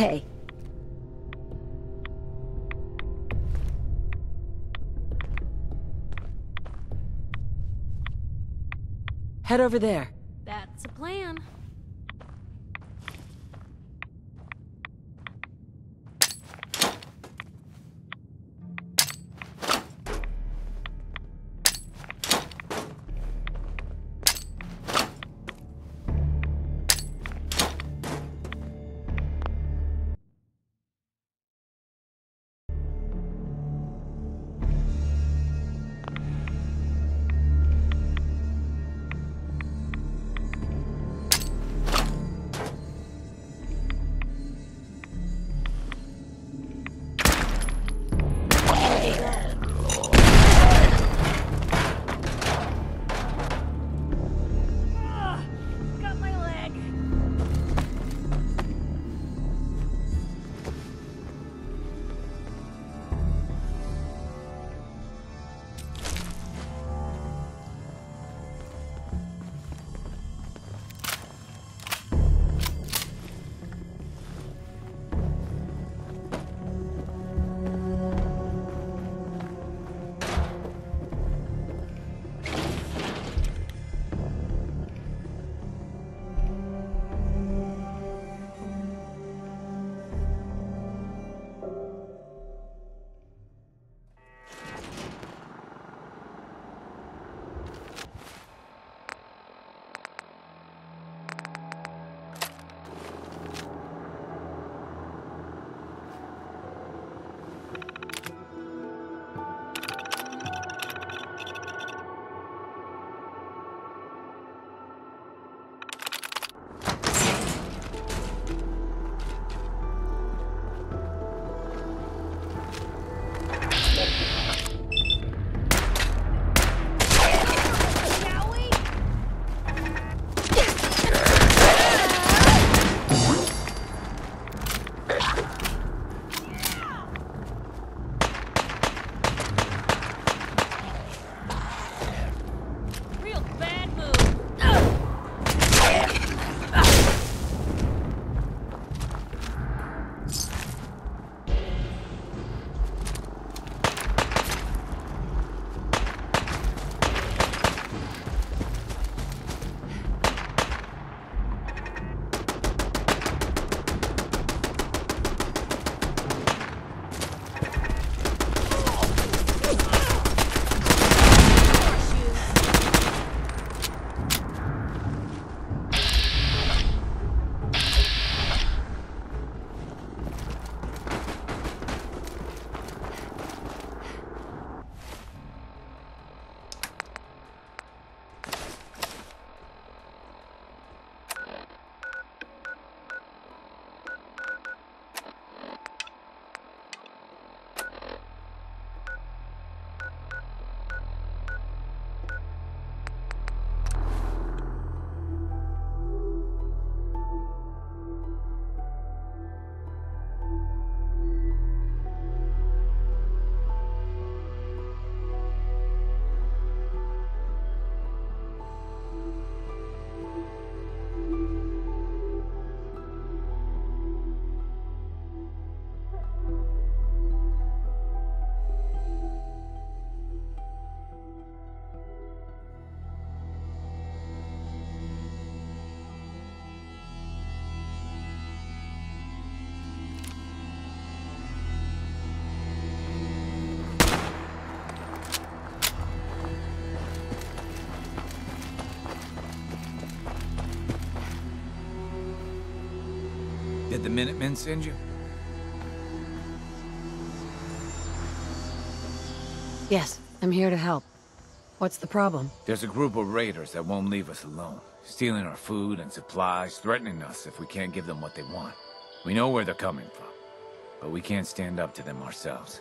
Hey. Head over there. That's a plan. Got my leg. Shall we? Real bad move. Did the Minutemen send you? Yes, I'm here to help. What's the problem? There's a group of raiders that won't leave us alone, stealing our food and supplies, threatening us if we can't give them what they want. We know where they're coming from, but we can't stand up to them ourselves.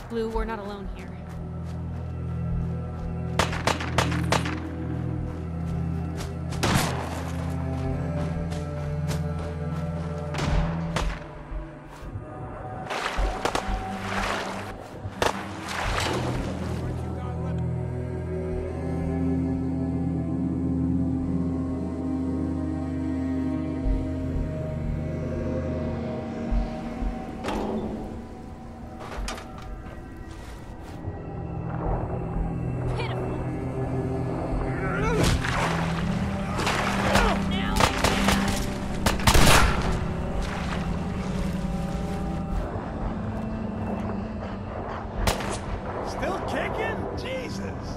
Blue, we're not alone here. Still kicking? Jesus!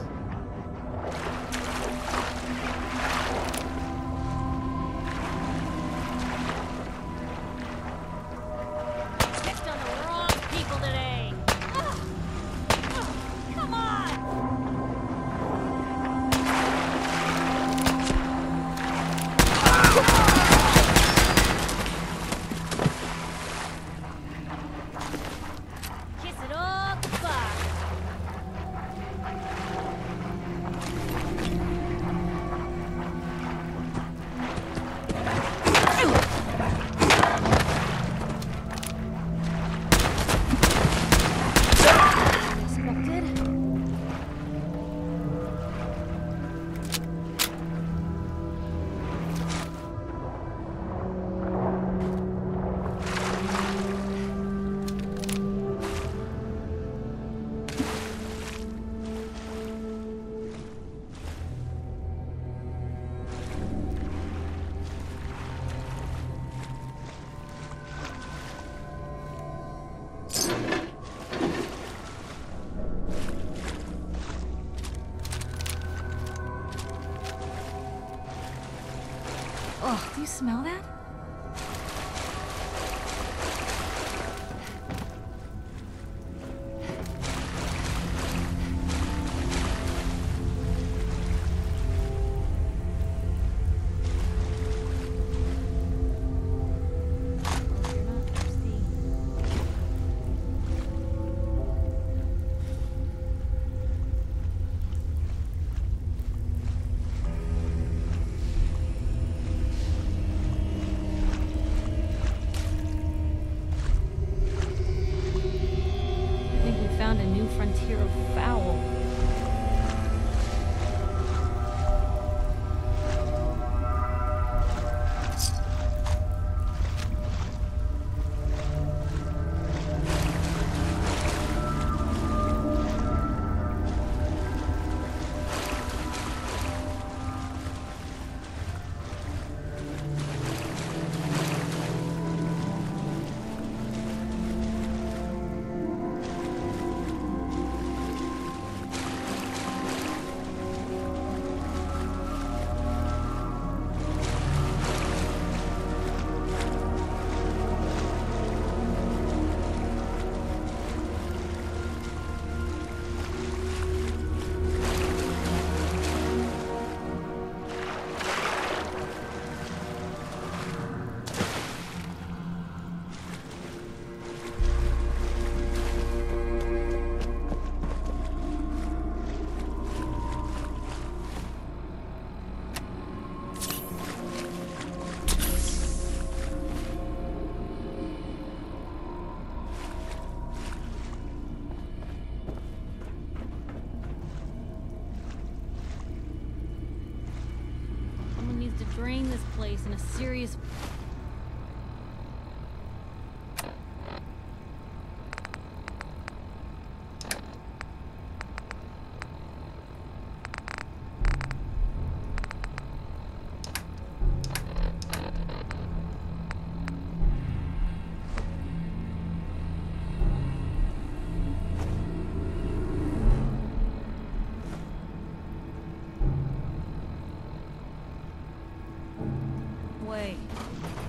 Picked on the wrong people today. Come on! Kiss it all goodbye. Expected. Oh, do you smell that? You're not thirsty. I think we found a new frontier of foul. Someone needs to drain this place in a serious... way.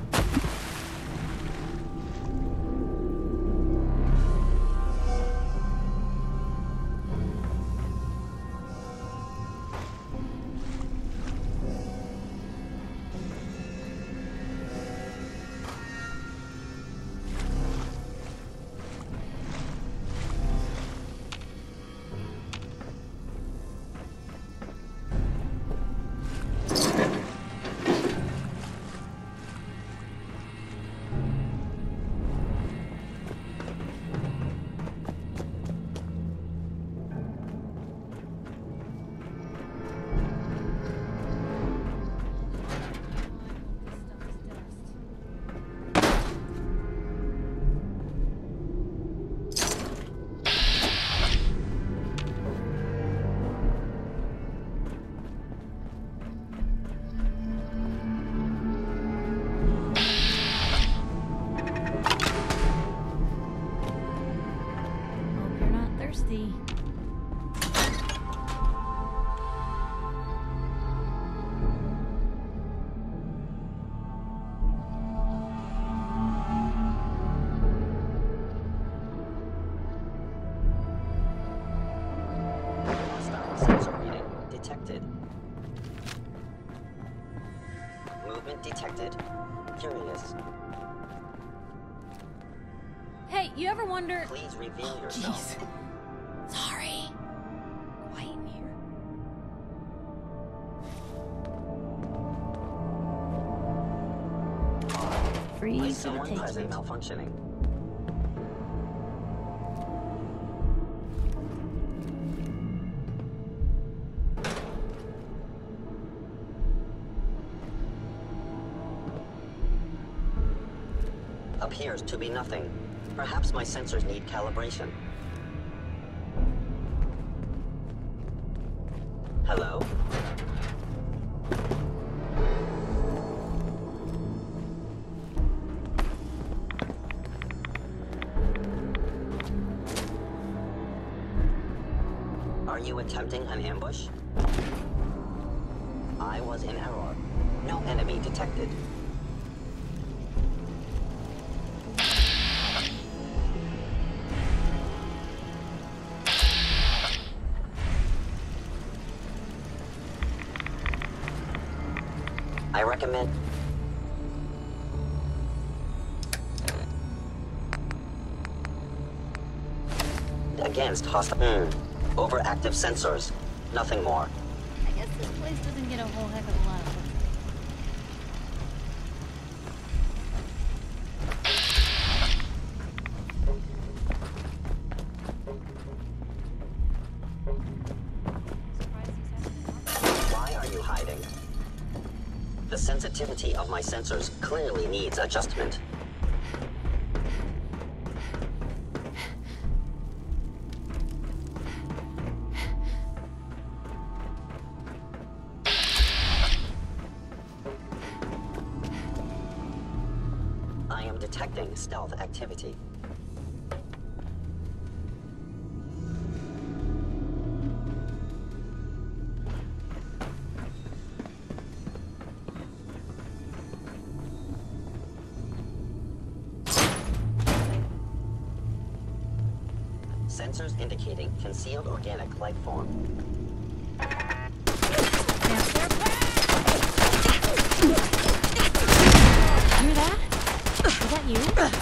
detected. Movement detected. Curious. Hey, you ever wonder... Please reveal yourself. Jeez. Sorry. Quiet in here. Is Freeze someone present malfunctioning? Appears to be nothing. Perhaps my sensors need calibration. Hello? Are you attempting an ambush? I was in error. No enemy detected. I recommend... Against hostile... Overactive sensors. Nothing more. I guess this place doesn't get a whole heck of a lot of work. Why are you hiding? The sensitivity of my sensors clearly needs adjustment. I am detecting stealth activity. Sensors indicating concealed organic life form. Hear that? Is that you?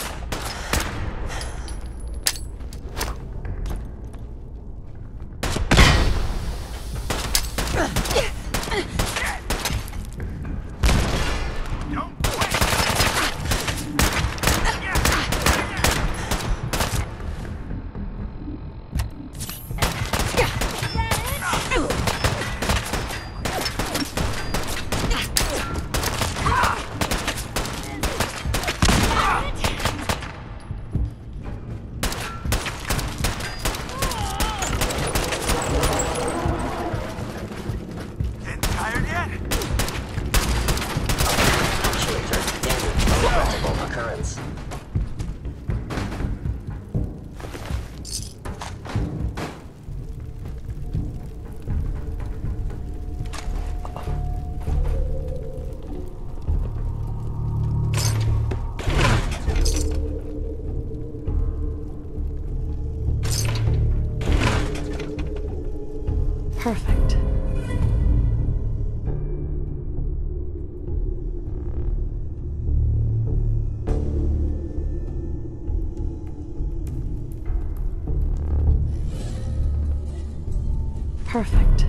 Perfect. Perfect.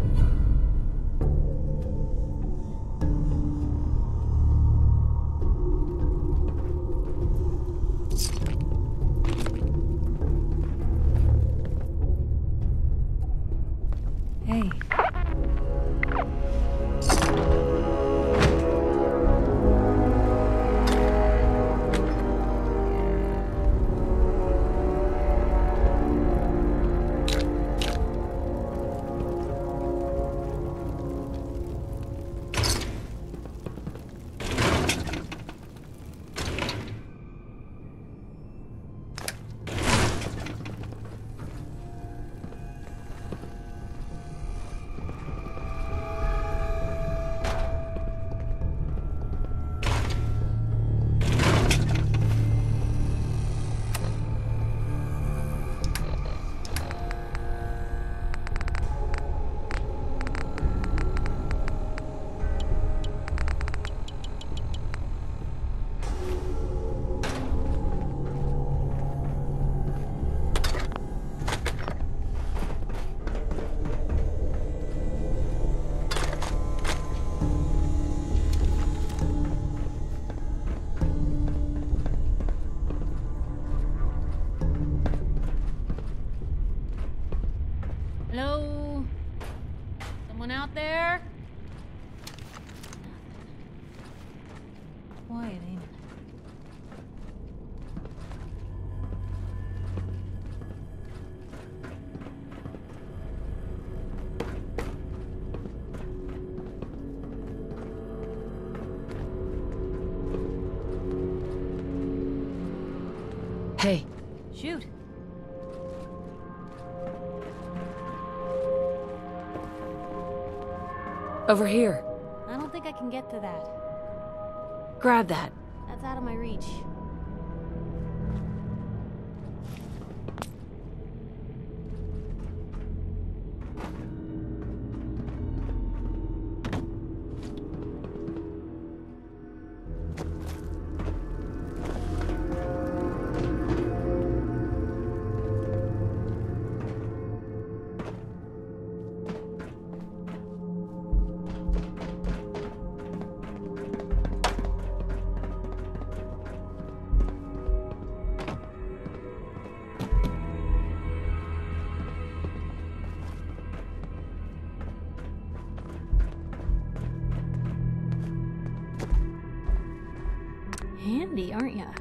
Hey. Hello? Someone out there? Quiet, ain't it? Hey, Shoot. over here. I don't think I can get to that. Grab that. That's out of my reach. Handy, aren't ya?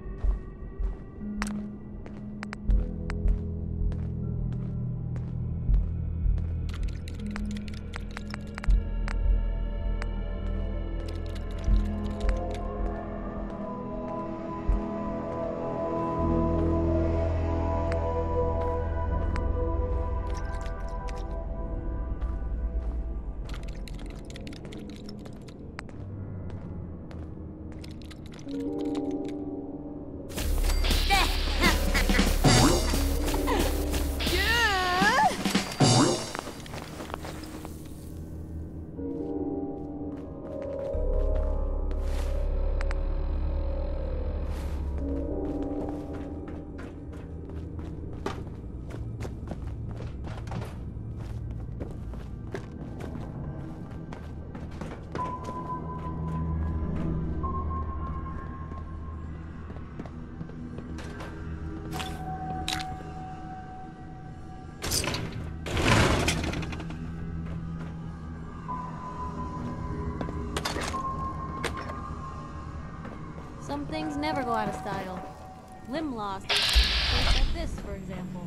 Some things never go out of style. Limb loss. Just like this, for example.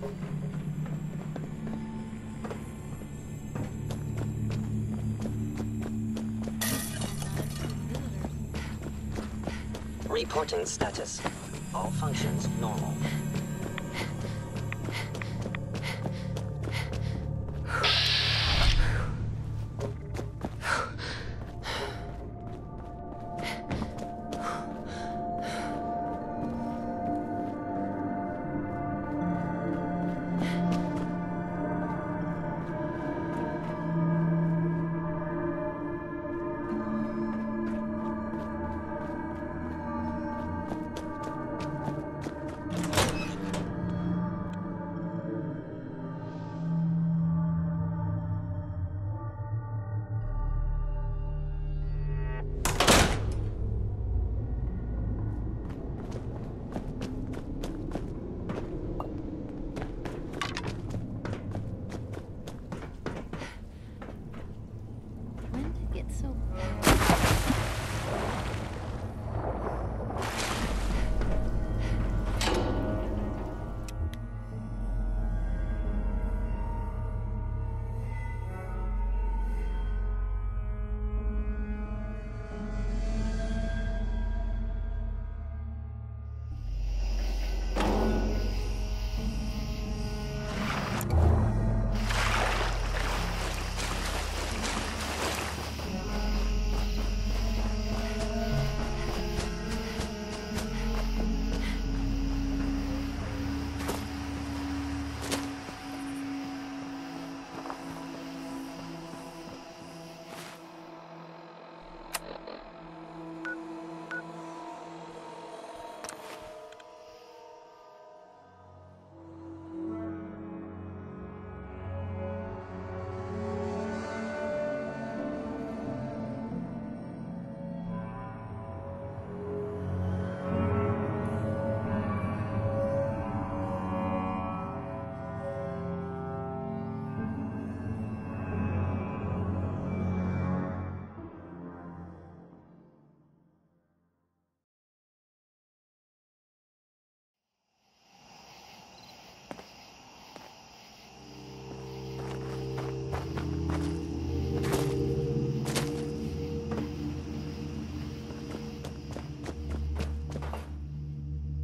Reporting status. All functions normal.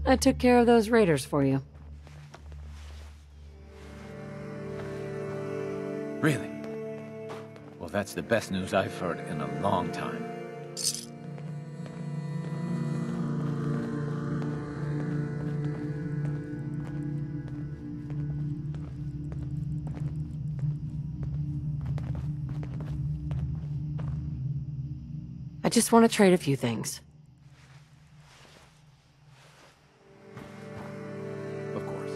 I took care of those raiders for you. Really? Well, that's the best news I've heard in a long time. I just want to trade a few things. Of course.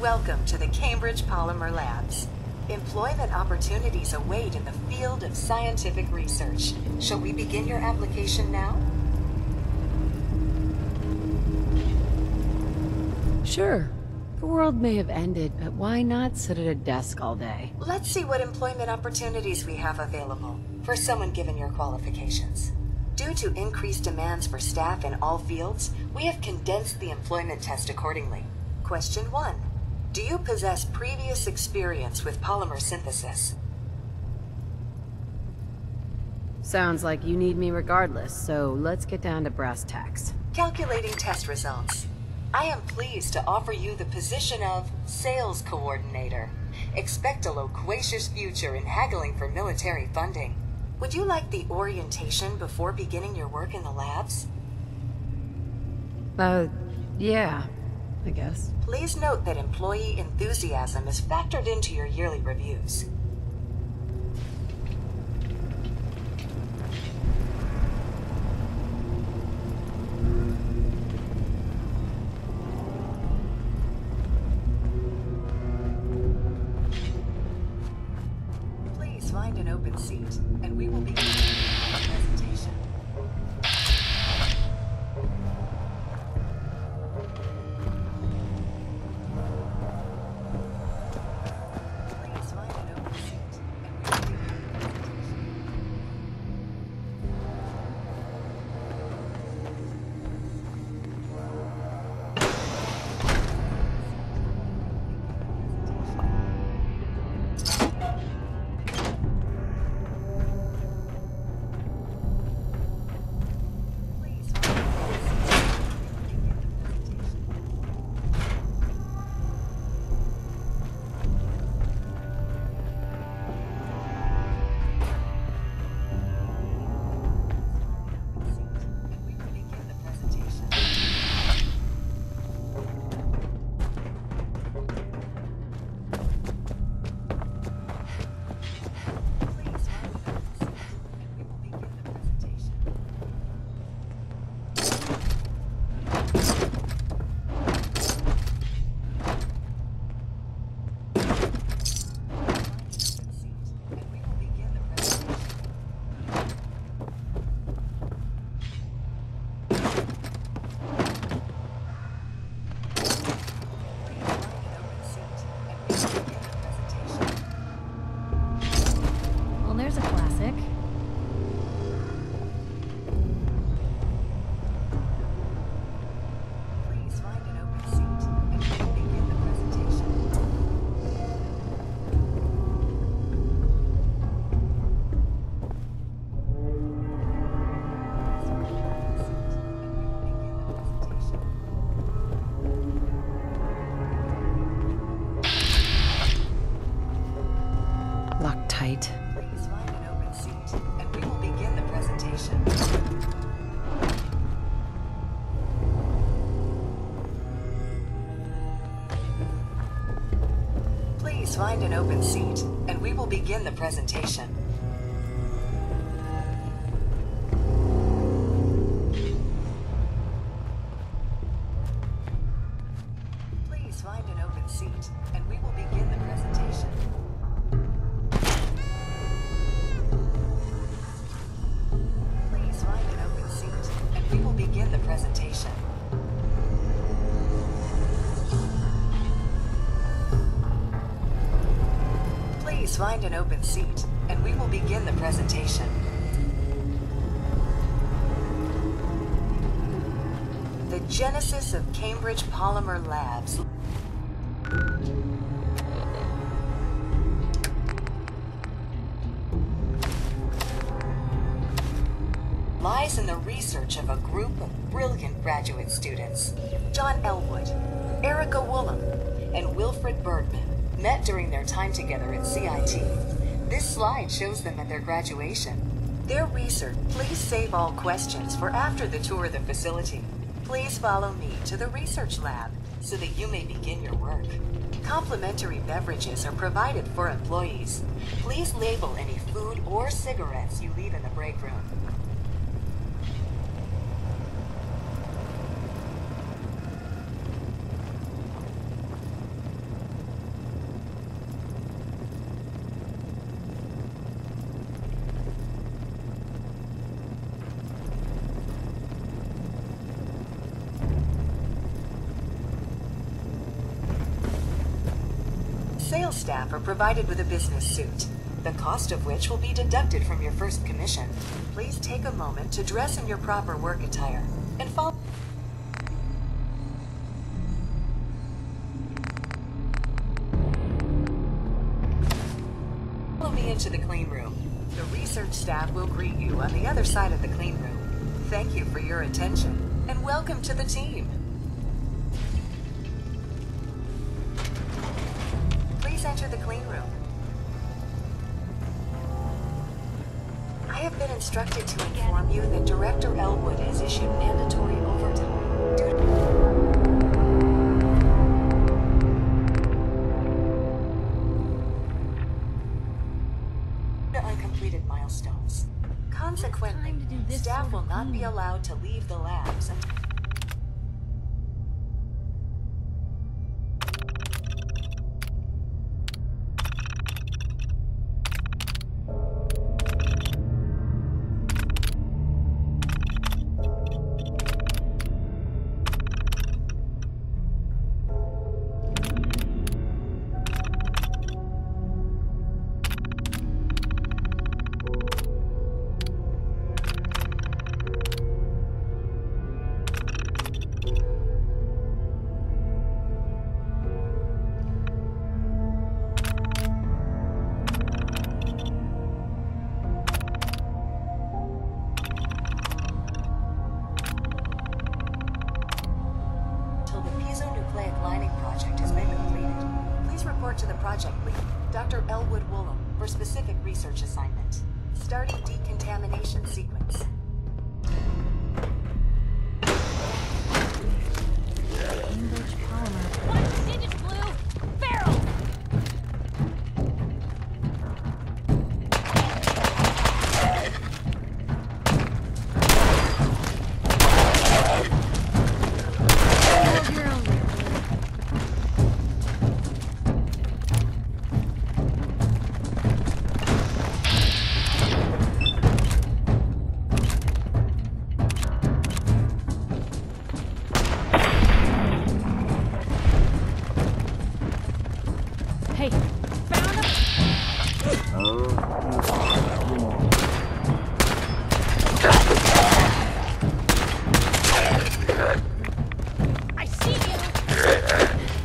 Welcome to the Cambridge Polymer Labs. Employment opportunities await in the field of scientific research. Shall we begin your application now? Sure. The world may have ended, but why not sit at a desk all day? Let's see what employment opportunities we have available for someone given your qualifications. Due to increased demands for staff in all fields, we have condensed the employment test accordingly. Question 1. Do you possess previous experience with polymer synthesis? Sounds like you need me regardless, so let's get down to brass tacks. Calculating test results. I am pleased to offer you the position of Sales Coordinator. Expect a loquacious future in haggling for military funding. Would you like the orientation before beginning your work in the labs? Yeah, I guess. Please note that employee enthusiasm is factored into your yearly reviews. Please find an open seat, and we will begin the presentation. Please find an open seat, and we will begin the presentation. Please find an open seat, and we will begin the presentation. And we will begin the presentation. Please find an open seat, and we will begin the presentation. Find an open seat, and we will begin the presentation. Please find an open seat, and we will begin the presentation. Well, there's a classic. Please find an open seat, and we will begin the presentation. Please find an open seat, and we will begin the presentation. Locked tight. Please find an open seat, and we will begin the presentation. Please find an open seat, and we will begin the presentation. Please find an open seat, and we will begin the presentation. Please find an open seat, and we will begin the presentation. Please find an open seat, and we will begin the presentation. The genesis of Cambridge Polymer Labs lies in the research of a group of brilliant graduate students. John Elwood, Erica Woolham, and Wilfred Bergman met during their time together at CIT. This slide shows them at their graduation. Their research, please save all questions for after the tour of the facility. Please follow me to the research lab so that you may begin your work. Complimentary beverages are provided for employees. Please label any food or cigarettes you leave in the break room. Sales staff are provided with a business suit, the cost of which will be deducted from your first commission. Please take a moment to dress in your proper work attire and follow me into the clean room. The research staff will greet you on the other side of the clean room. Thank you for your attention, and welcome to the team. Please enter the clean room. I have been instructed to inform you that Director Elwood has issued mandatory overtime due to uncompleted milestones. Consequently, Time to do this staff sort will of not be cleaning. allowed to leave the labs until the piezonucleic lining project has been completed. Please report to the project lead, Dr. Elwood Woolham, for specific research assignment. Starting decontamination sequence. Cambridge polymer. One digit blue! Barrel! Hold your own there, Blue. Hey, found him! I see you!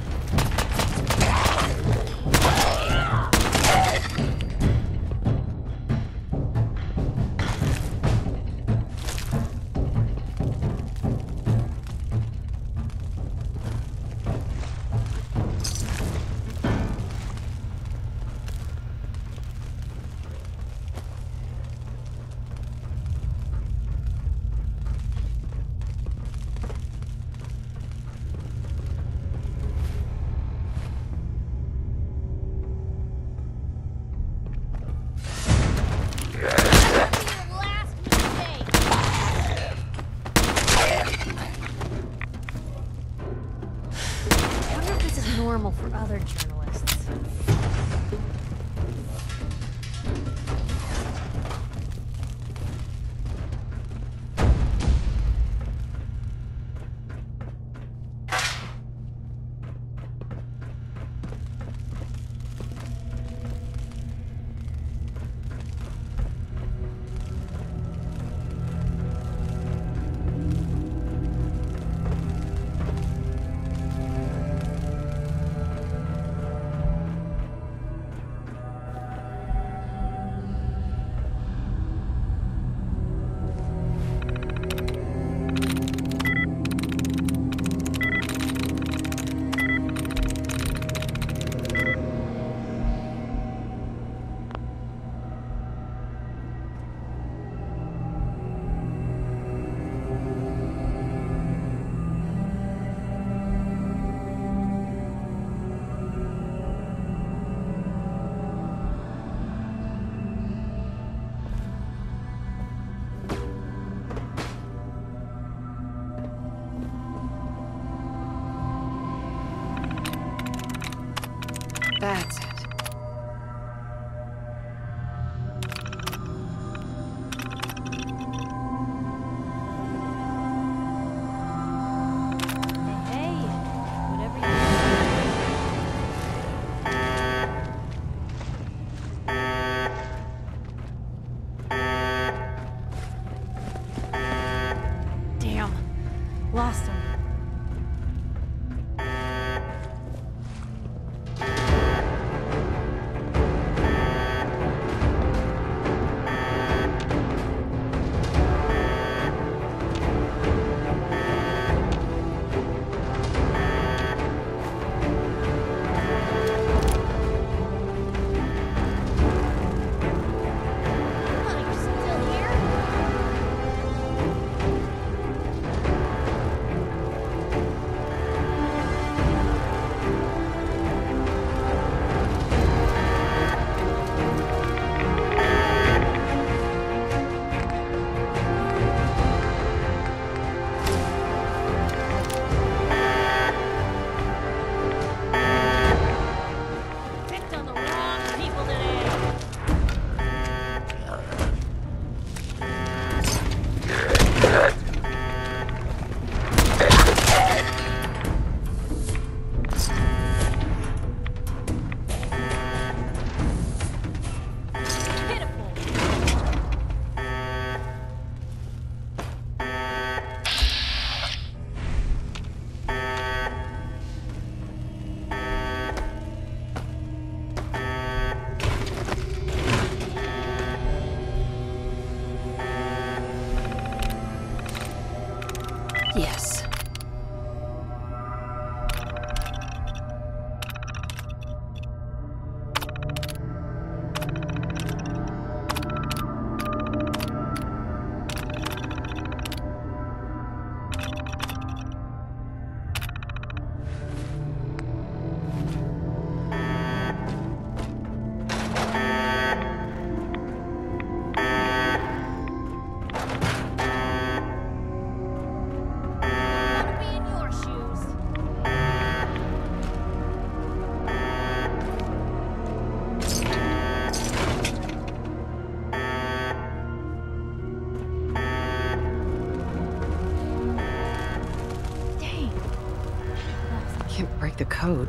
code.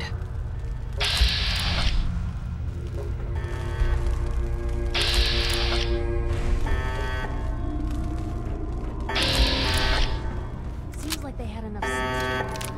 Seems like they had enough sense to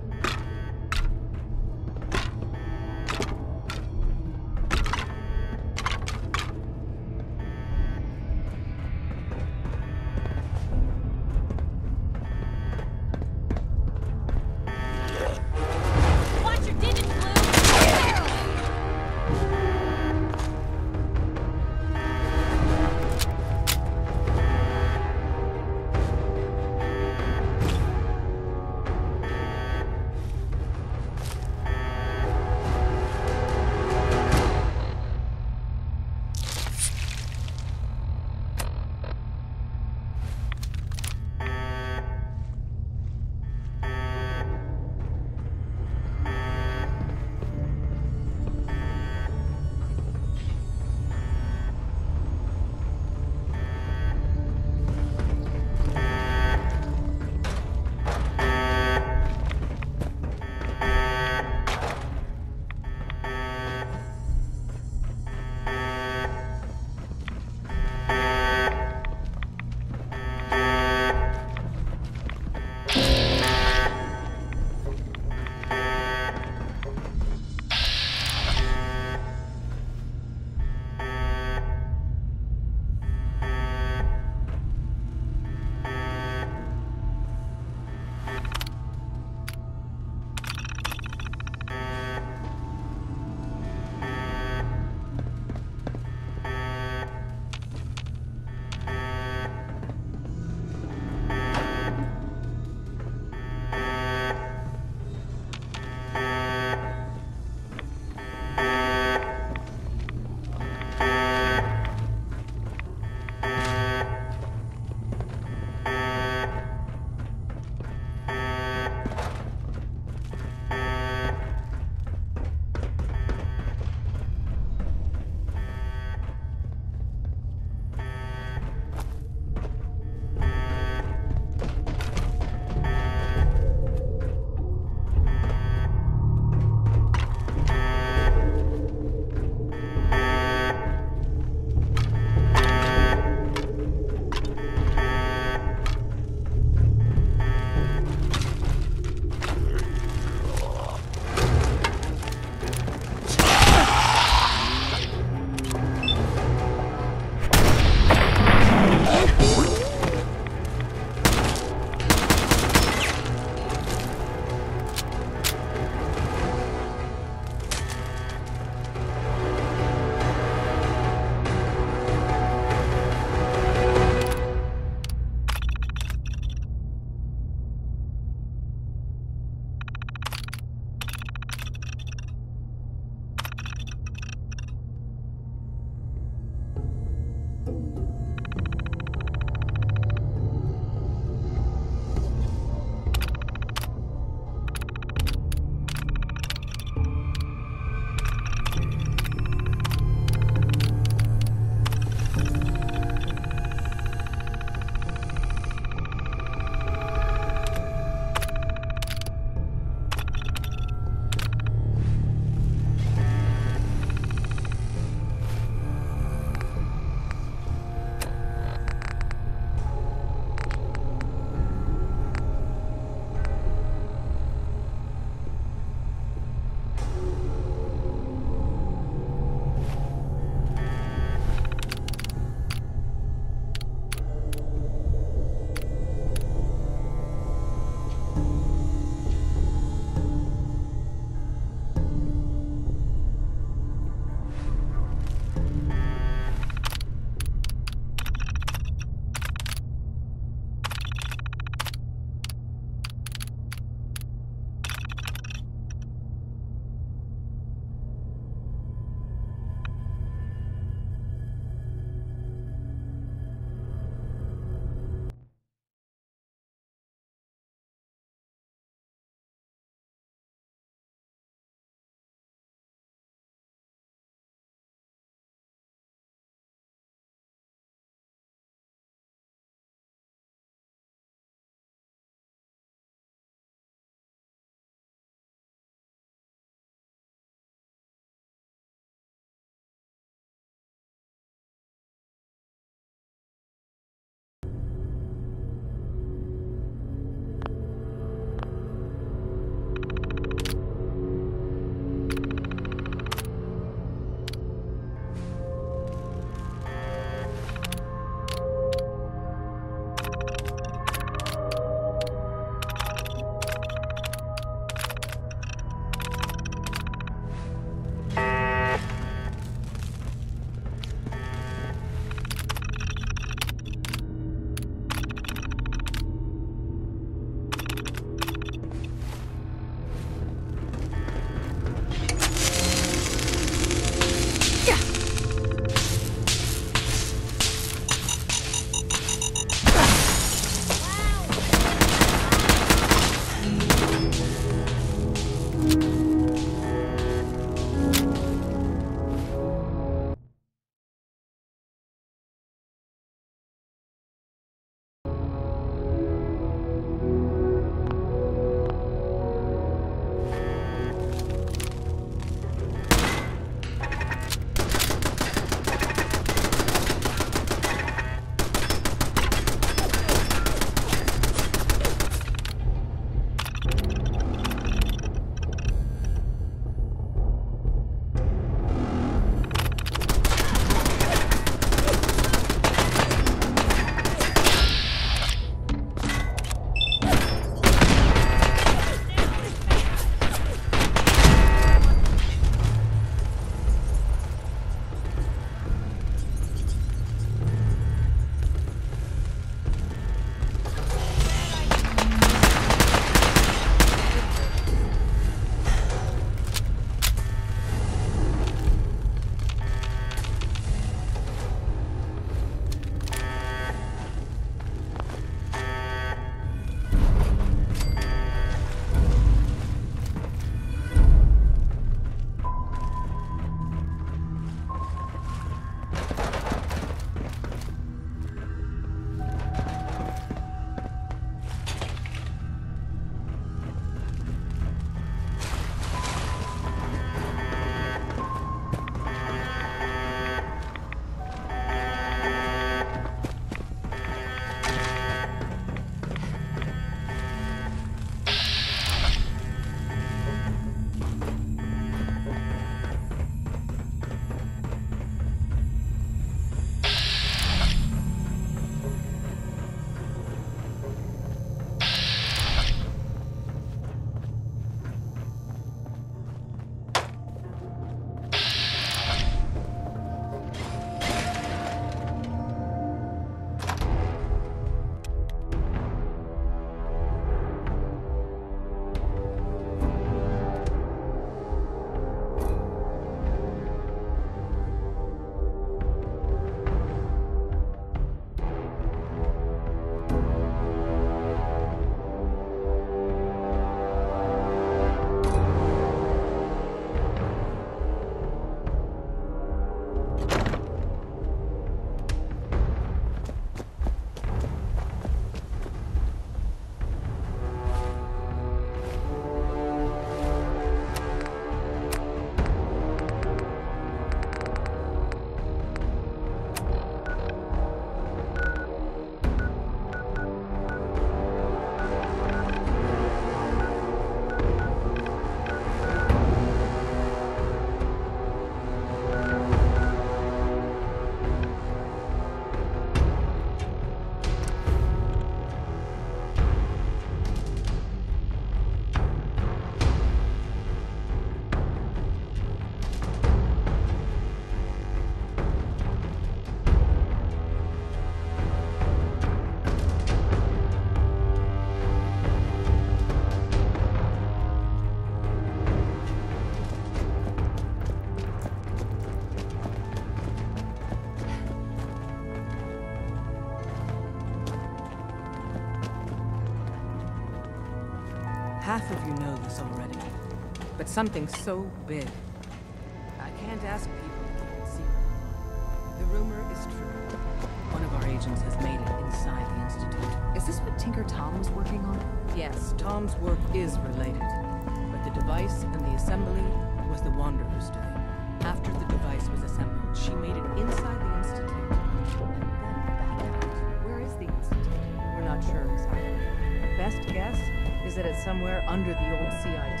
Half of you know this already, but something so big, I can't ask people to see it. The rumor is true. One of our agents has made it inside the Institute. Is this what Tinker Tom was working on? Yes, Tom's work is related, but the device and the assembly was the Wanderer's doing. After the device was assembled, she made it inside the Institute, and then back out. Where is the Institute? We're not sure exactly. Best guess is that it's somewhere under the old CIT.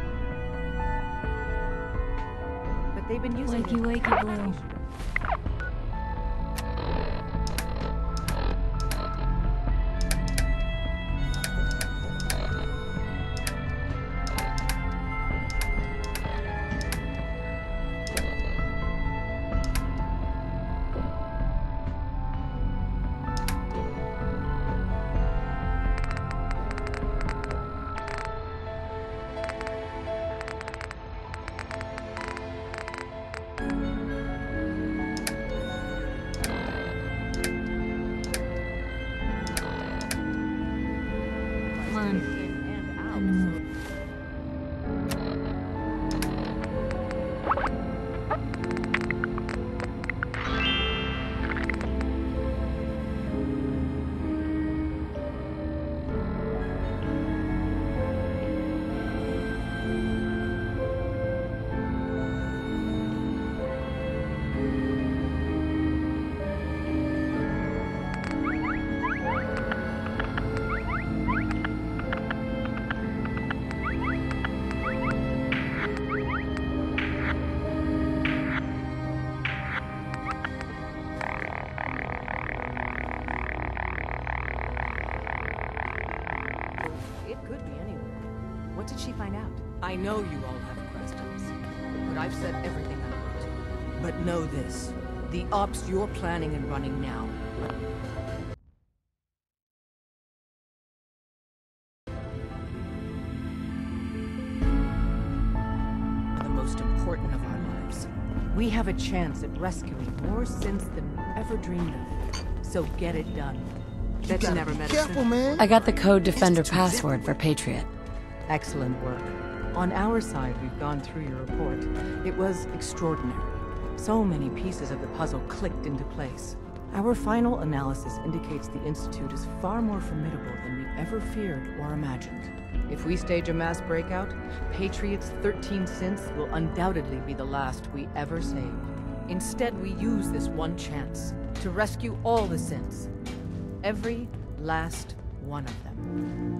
But they've been using Wakey, wakey, Blue. I know you all have questions, but I've said everything I want to. But know this, the ops you're planning and running now are the most important of our lives. We have a chance at rescuing more synths than we ever dreamed of. So get it done. That's never medicine. Careful, man. I got the Code Defender password for Patriot. Excellent work. On our side, we've gone through your report. It was extraordinary. So many pieces of the puzzle clicked into place. Our final analysis indicates the Institute is far more formidable than we ever feared or imagined. If we stage a mass breakout, Patriot's 13 synths will undoubtedly be the last we ever save. Instead, we use this one chance to rescue all the synths. Every last one of them.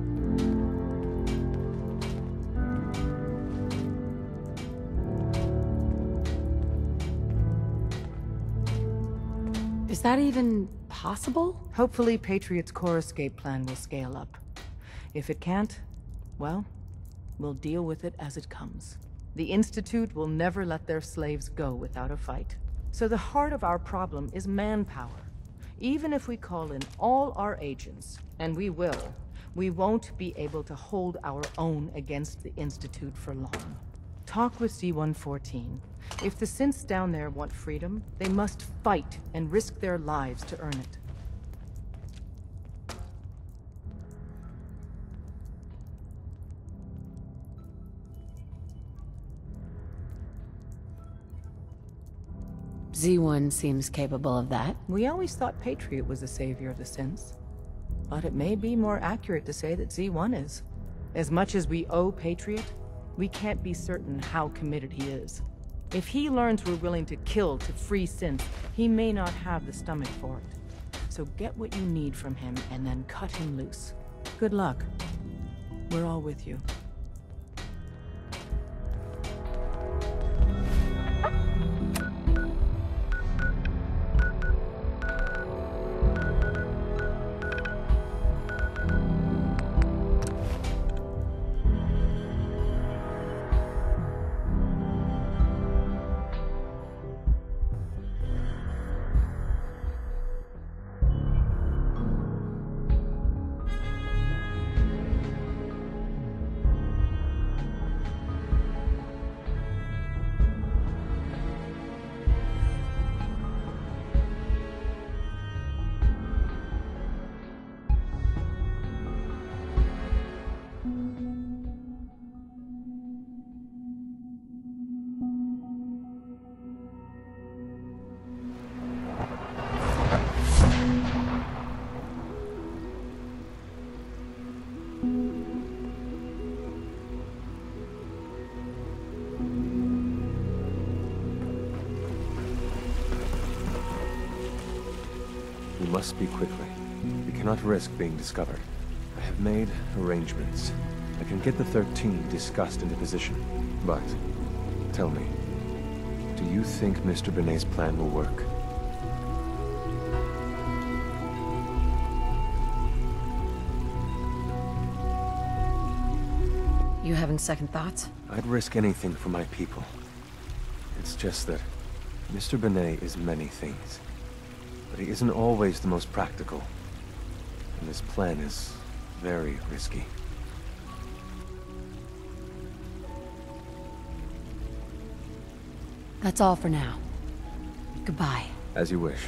Is that even possible? Hopefully, Patriot's core escape plan will scale up. If it can't, well, we'll deal with it as it comes. The Institute will never let their slaves go without a fight. So the heart of our problem is manpower. Even if we call in all our agents, and we will, we won't be able to hold our own against the Institute for long. Talk with C-114. If the synths down there want freedom, they must fight and risk their lives to earn it. Z1 seems capable of that. We always thought Patriot was the savior of the synths. But it may be more accurate to say that Z1 is. As much as we owe Patriot, we can't be certain how committed he is. If he learns we're willing to kill to free synths, he may not have the stomach for it. So get what you need from him and then cut him loose. Good luck. We're all with you. We must speak quickly. We cannot risk being discovered. I have made arrangements. I can get the 13 discussed into position. But, tell me, do you think Mr. Benet's plan will work? You having second thoughts? I'd risk anything for my people. It's just that Mr. Benet is many things, but he isn't always the most practical. And this plan is very risky. That's all for now. Goodbye. As you wish.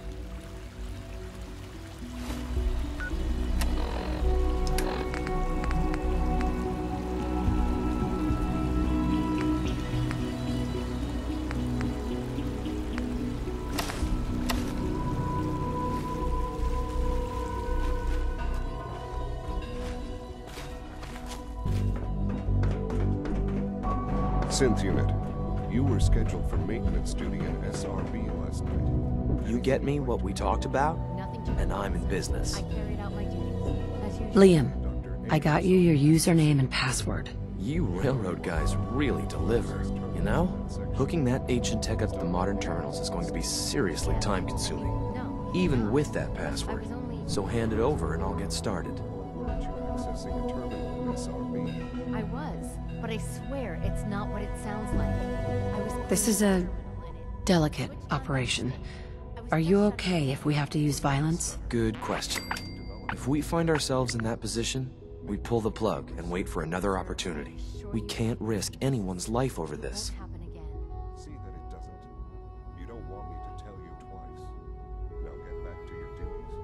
Synth unit, you were scheduled for maintenance duty at SRB last night. You get me what we talked about, and I'm in business. Liam, I got you your username and password. You railroad guys really deliver, you know? Hooking that ancient tech up to the modern terminals is going to be seriously time-consuming, even with that password. So hand it over and I'll get started. Weren't you accessing a terminal at SRB? I was, but I swear it's not what it sounds like. This is a delicate operation. Are you okay if we have to use violence? Good question. If we find ourselves in that position, we pull the plug and wait for another opportunity. We can't risk anyone's life over this. See that it doesn't. You don't want me to tell you twice. Now get back to your duties.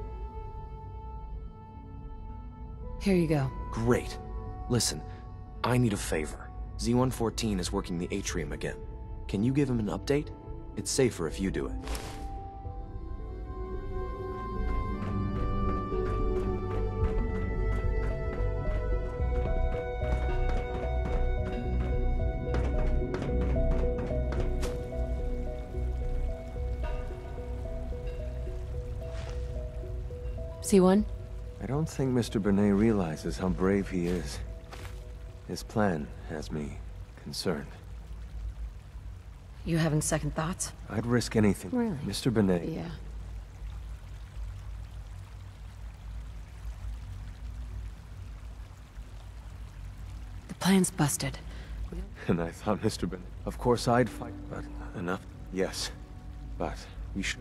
Here you go. Great. Listen, I need a favor. Z-114 is working the atrium again. Can you give him an update? It's safer if you do it. C1? I don't think Mr. Benet realizes how brave he is. His plan has me concerned. You having second thoughts? I'd risk anything. Really? Mr. Benet. Yeah. The plan's busted. And I thought Mr. Benet... Of course I'd fight, but enough. Yes. But we should...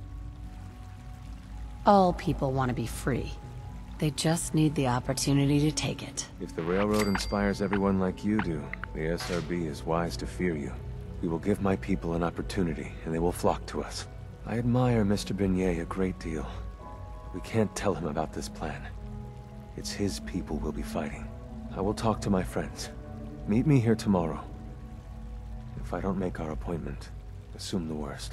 All people want to be free. They just need the opportunity to take it. If the railroad inspires everyone like you do, the SRB is wise to fear you. We will give my people an opportunity, and they will flock to us. I admire Mr. Benet a great deal. We can't tell him about this plan. It's his people we'll be fighting. I will talk to my friends. Meet me here tomorrow. If I don't make our appointment, assume the worst.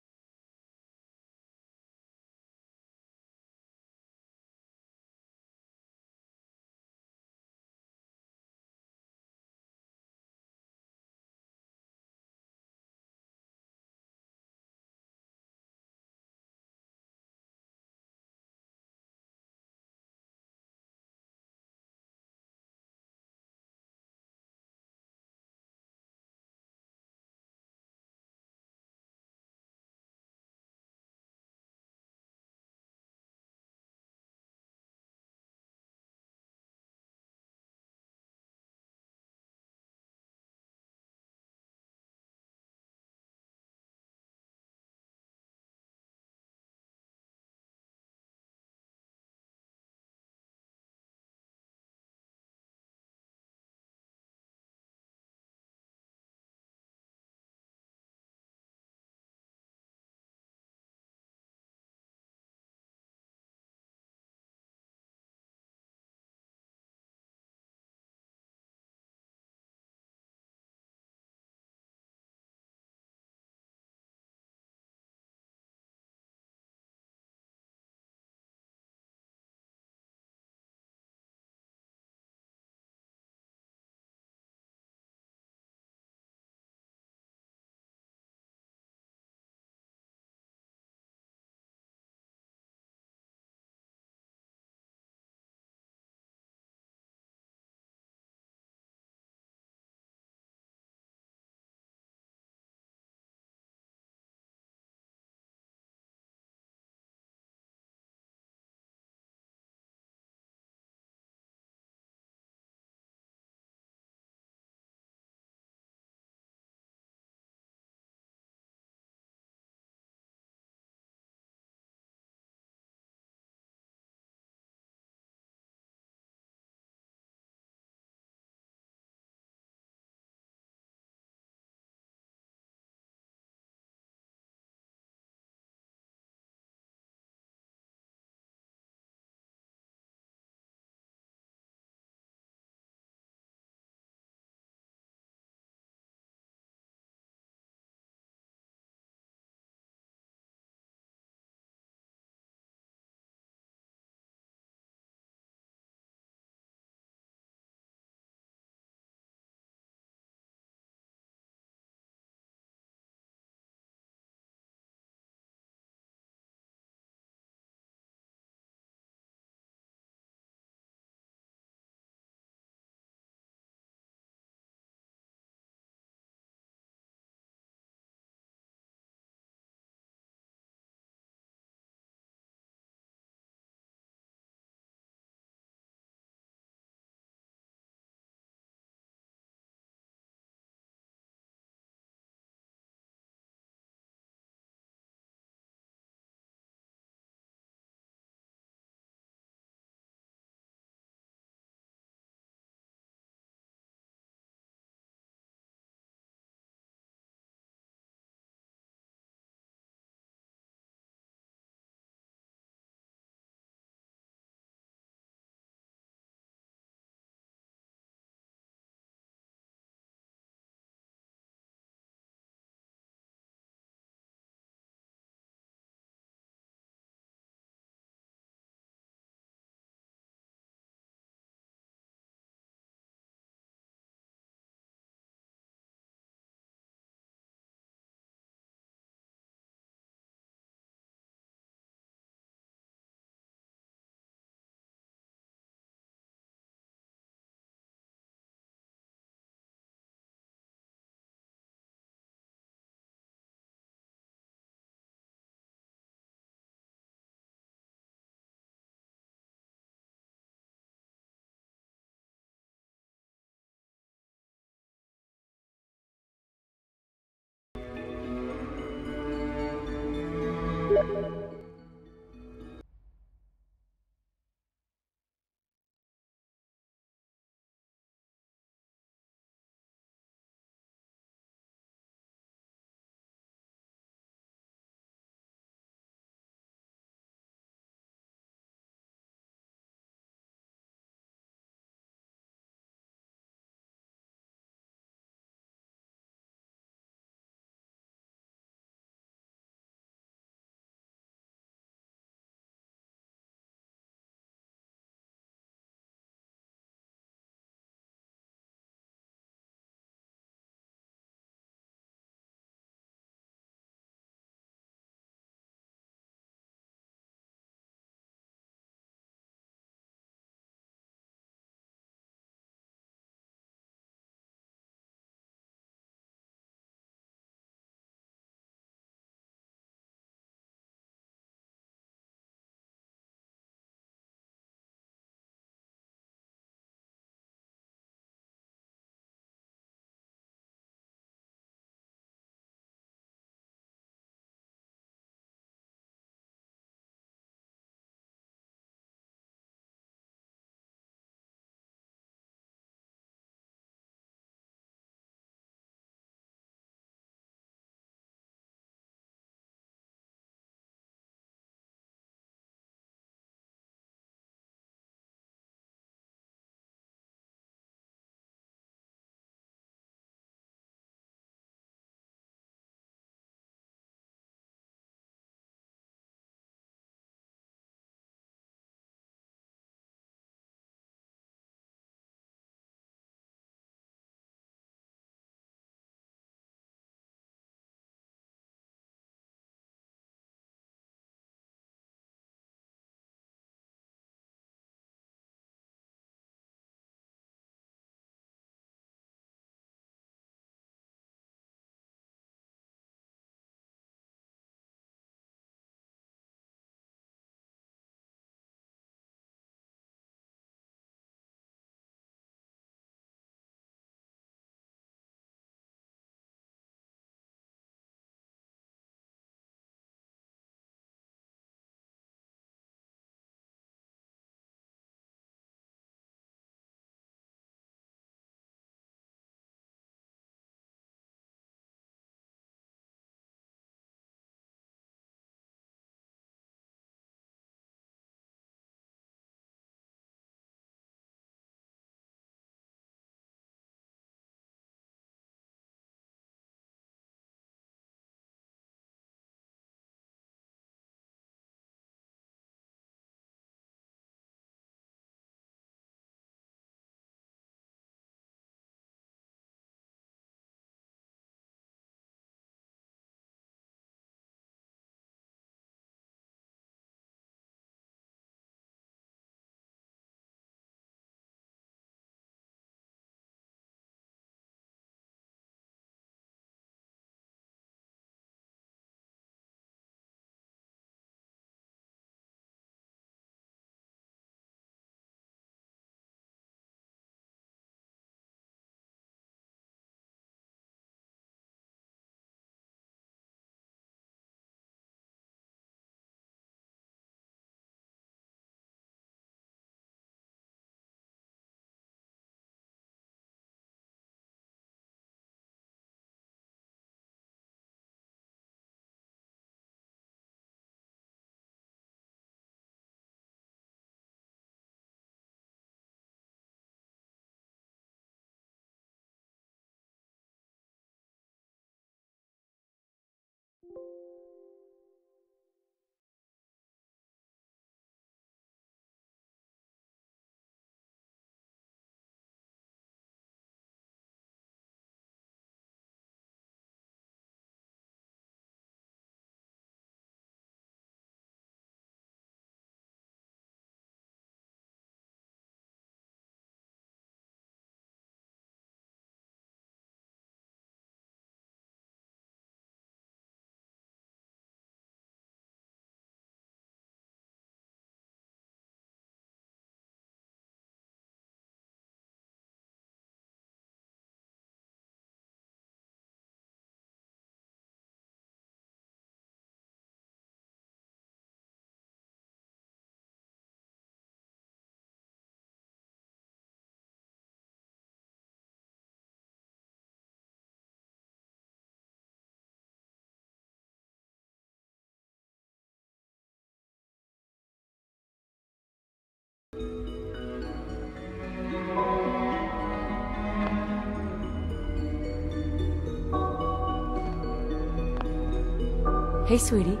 Hey, sweetie.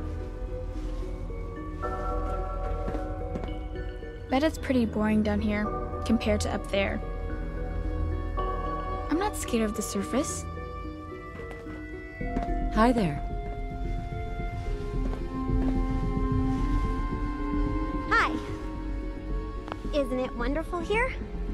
Bet it's pretty boring down here compared to up there. I'm not scared of the surface. Hi there. Hi. Isn't it wonderful here?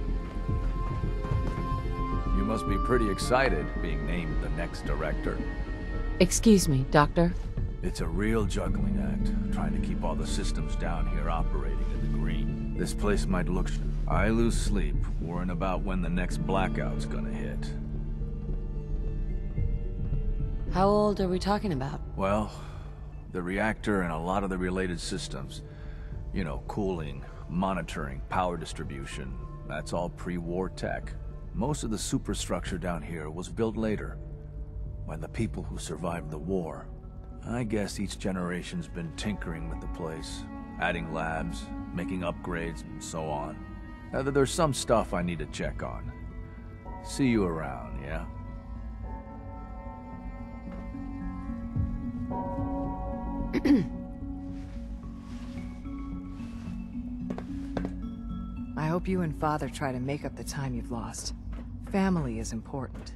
You must be pretty excited being named the next director. Excuse me, Doctor. It's a real juggling act, trying to keep all the systems down here operating in the green. This place might look... I lose sleep, worrying about when the next blackout's gonna hit. How old are we talking about? Well, the reactor and a lot of the related systems. You know, cooling, monitoring, power distribution. That's all pre-war tech. Most of the superstructure down here was built later, when the people who survived the war. I guess each generation's been tinkering with the place, adding labs, making upgrades, and so on. There's some stuff I need to check on. See you around, yeah? I hope you and Father try to make up the time you've lost. Family is important.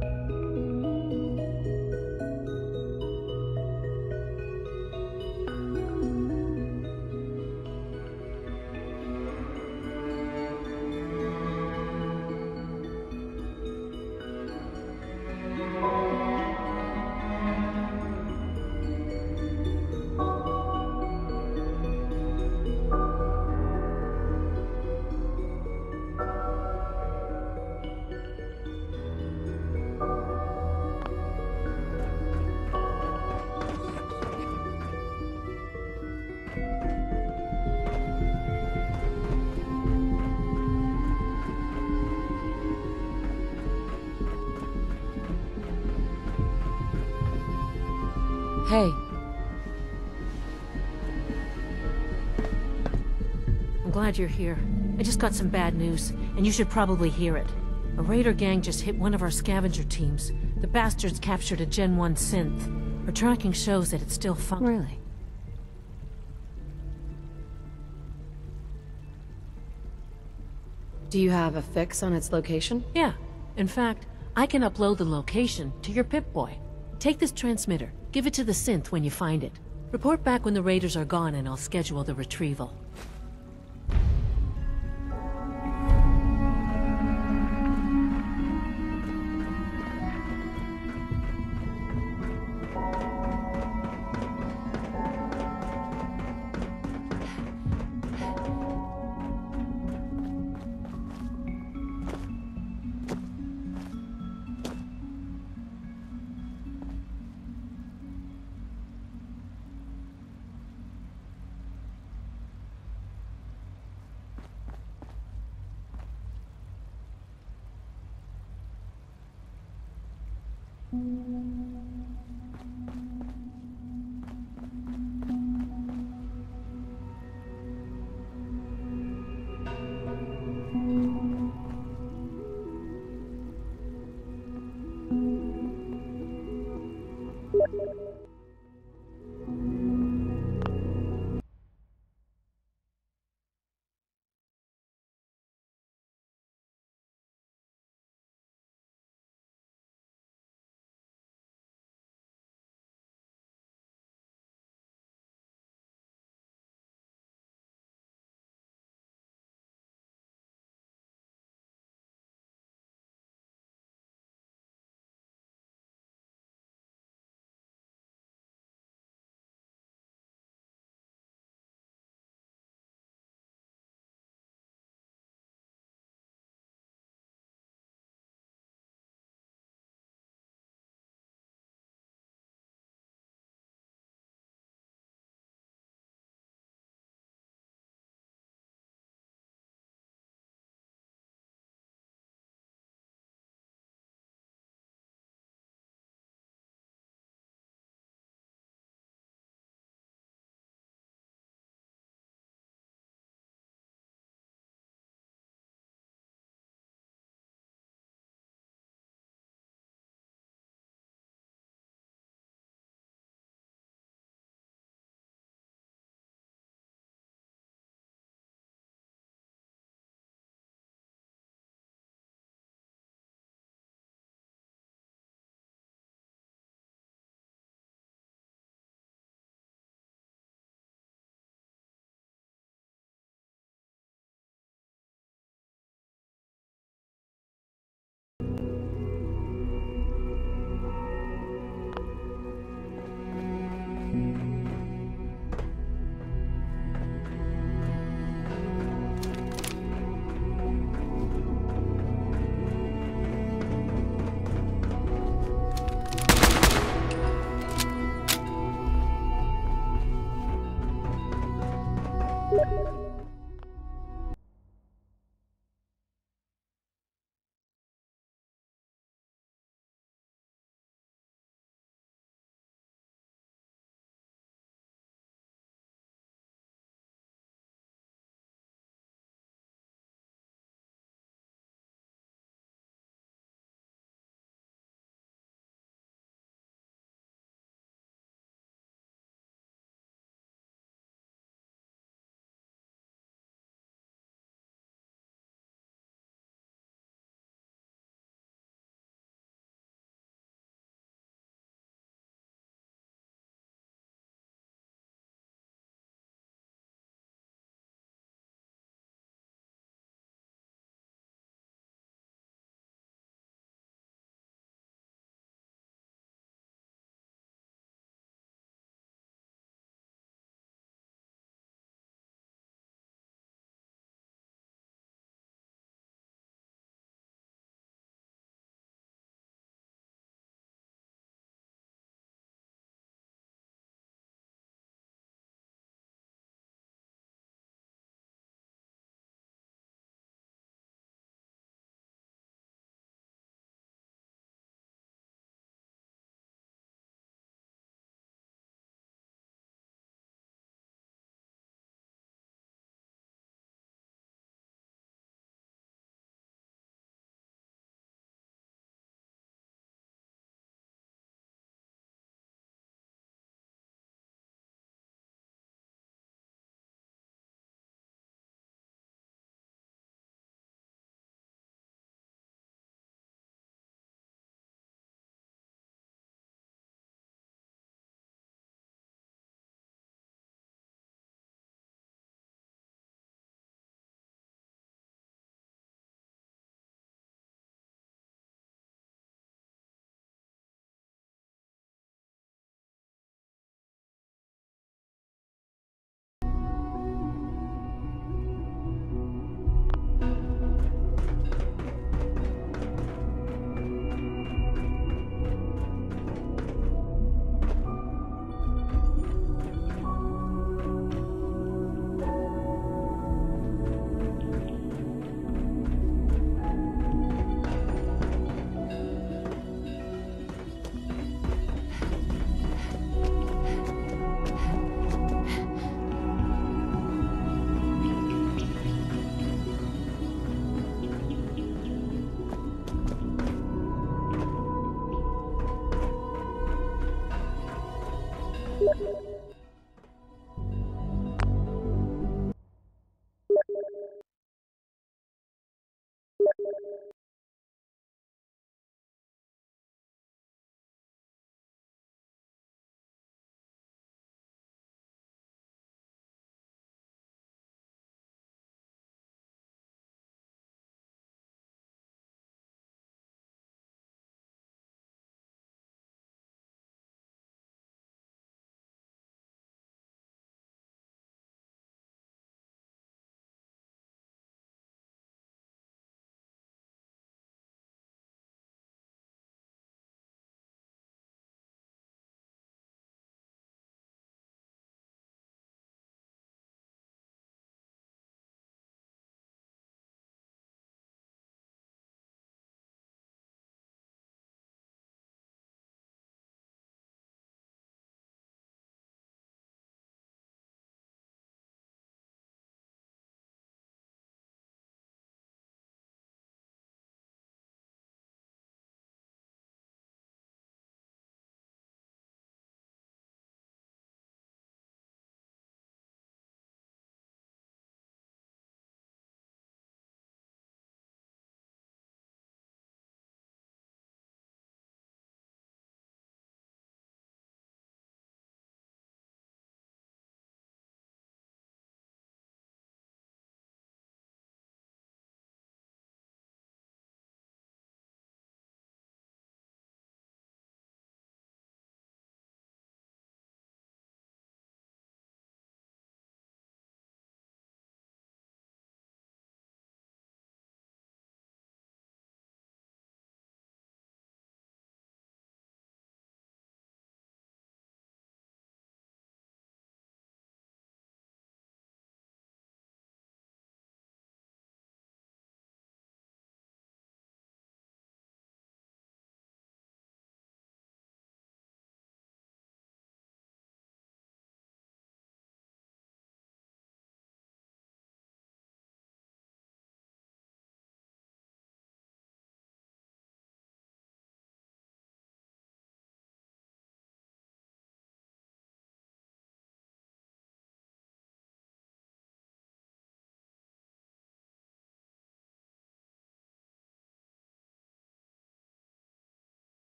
Hey. I'm glad you're here. I just got some bad news, and you should probably hear it. A raider gang just hit one of our scavenger teams. The bastards captured a Gen 1 synth. Our tracking shows that it's still Really? Do you have a fix on its location? Yeah. In fact, I can upload the location to your Pip-Boy. Take this transmitter. Give it to the synth when you find it. Report back when the raiders are gone and I'll schedule the retrieval.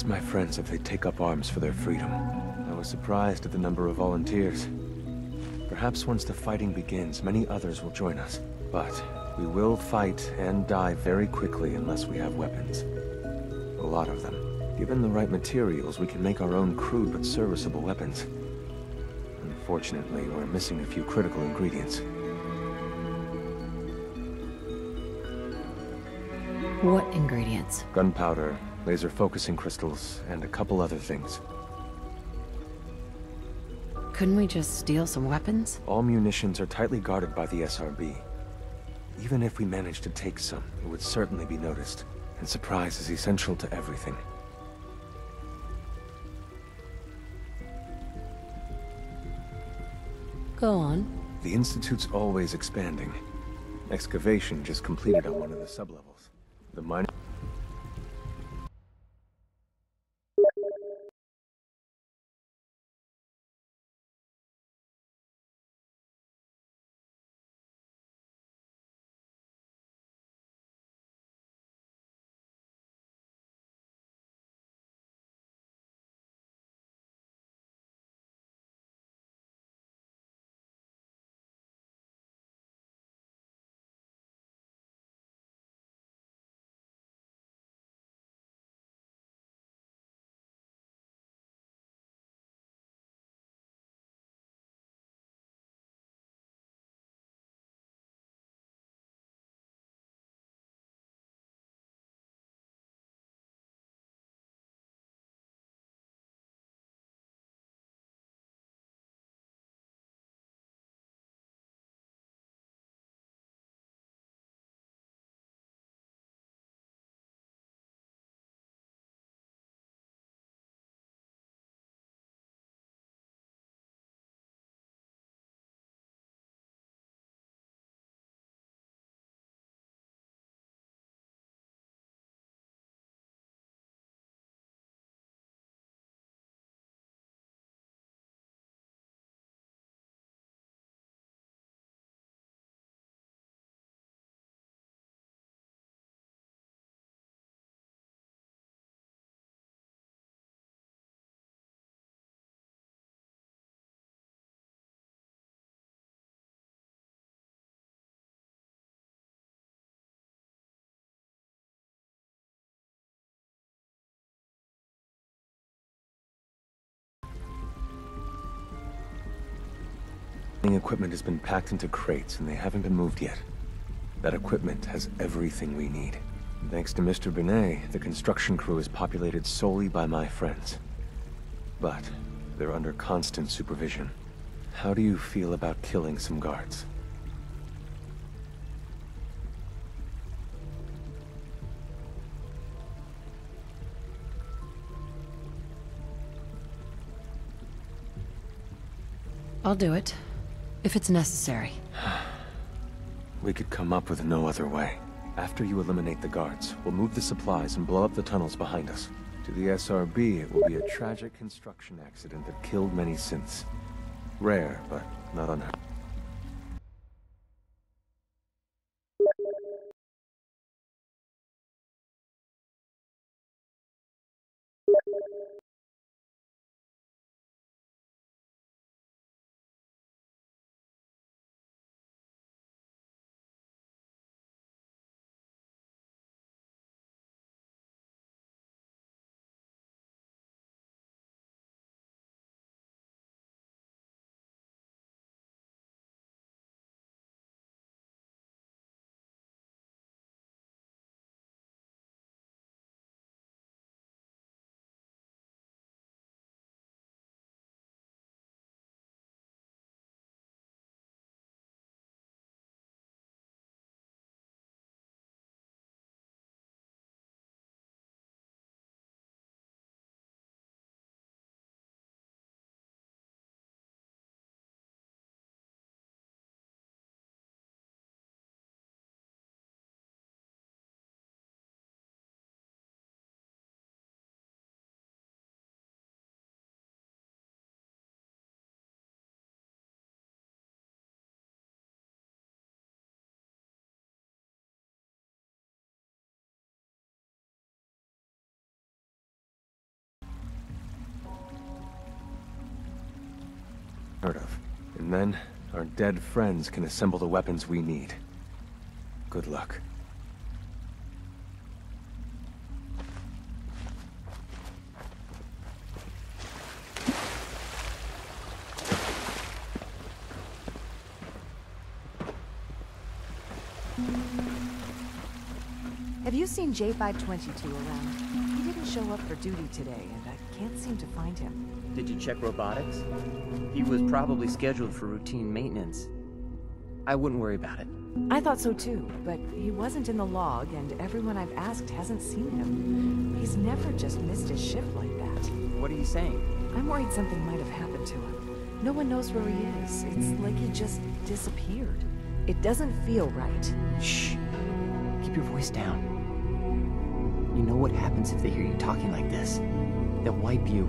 asked my friends if they'd take up arms for their freedom. I was surprised at the number of volunteers. Perhaps once the fighting begins, many others will join us. But we will fight and die very quickly unless we have weapons. A lot of them. Given the right materials, we can make our own crude but serviceable weapons. Unfortunately, we're missing a few critical ingredients. What ingredients? Gunpowder, laser focusing crystals, and a couple other things. Couldn't we just steal some weapons? All munitions are tightly guarded by the SRB. Even if we managed to take some, it would certainly be noticed. And surprise is essential to everything. Go on. The Institute's always expanding. Excavation just completed on one of the sublevels. The mine... equipment has been packed into crates and they haven't been moved yet. That equipment has everything we need. Thanks to Mr. Binet, the construction crew is populated solely by my friends. But they're under constant supervision. How do you feel about killing some guards? I'll do it. If it's necessary. We could come up with no other way. After you eliminate the guards, we'll move the supplies and blow up the tunnels behind us. To the SRB, it will be a tragic construction accident that killed many synths. Rare, but not unheard. heard of. And then, our dead friends can assemble the weapons we need. Good luck. Have you seen J522 around? He didn't show up for duty today, and I can't seem to find him. Did you check robotics? He was probably scheduled for routine maintenance. I wouldn't worry about it. I thought so too, but he wasn't in the log, and everyone I've asked hasn't seen him. He's never just missed his shift like that. What are you saying? I'm worried something might have happened to him. No one knows where he is. It's like he just disappeared. It doesn't feel right. Shh. Keep your voice down. You know what happens if they hear you talking like this? They'll wipe you.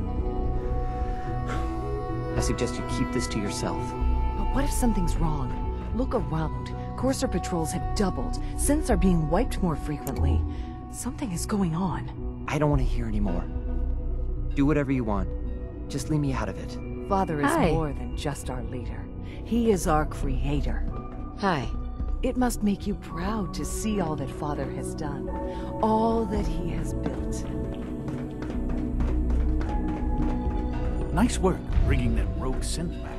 I suggest you keep this to yourself. But what if something's wrong? Look around. Courser patrols have doubled. Synths are being wiped more frequently. Something is going on. I don't want to hear anymore. Do whatever you want. Just leave me out of it. Father is more than just our leader. He is our creator. Hi. It must make you proud to see all that Father has done. All that he has built. Nice work bringing that rogue synth back.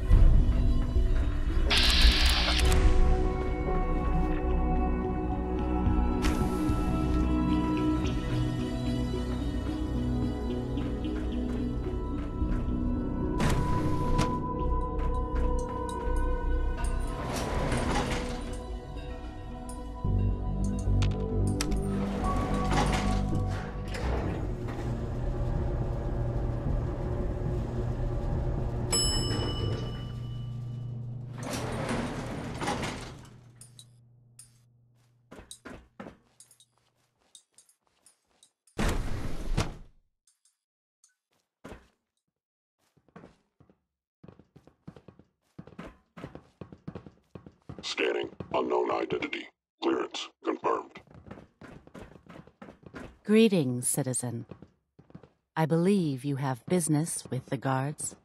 Scanning. Unknown identity. Clearance confirmed. Greetings, citizen. I believe you have business with the guards.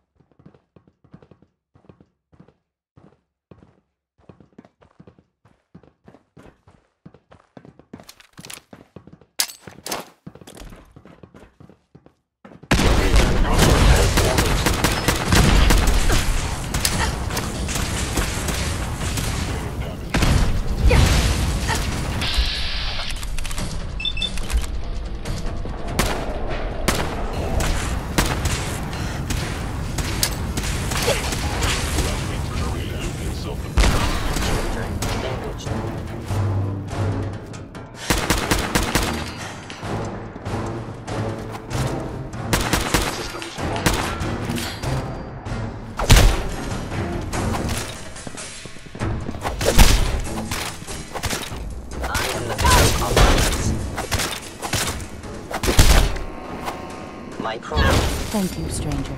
Thank you, stranger.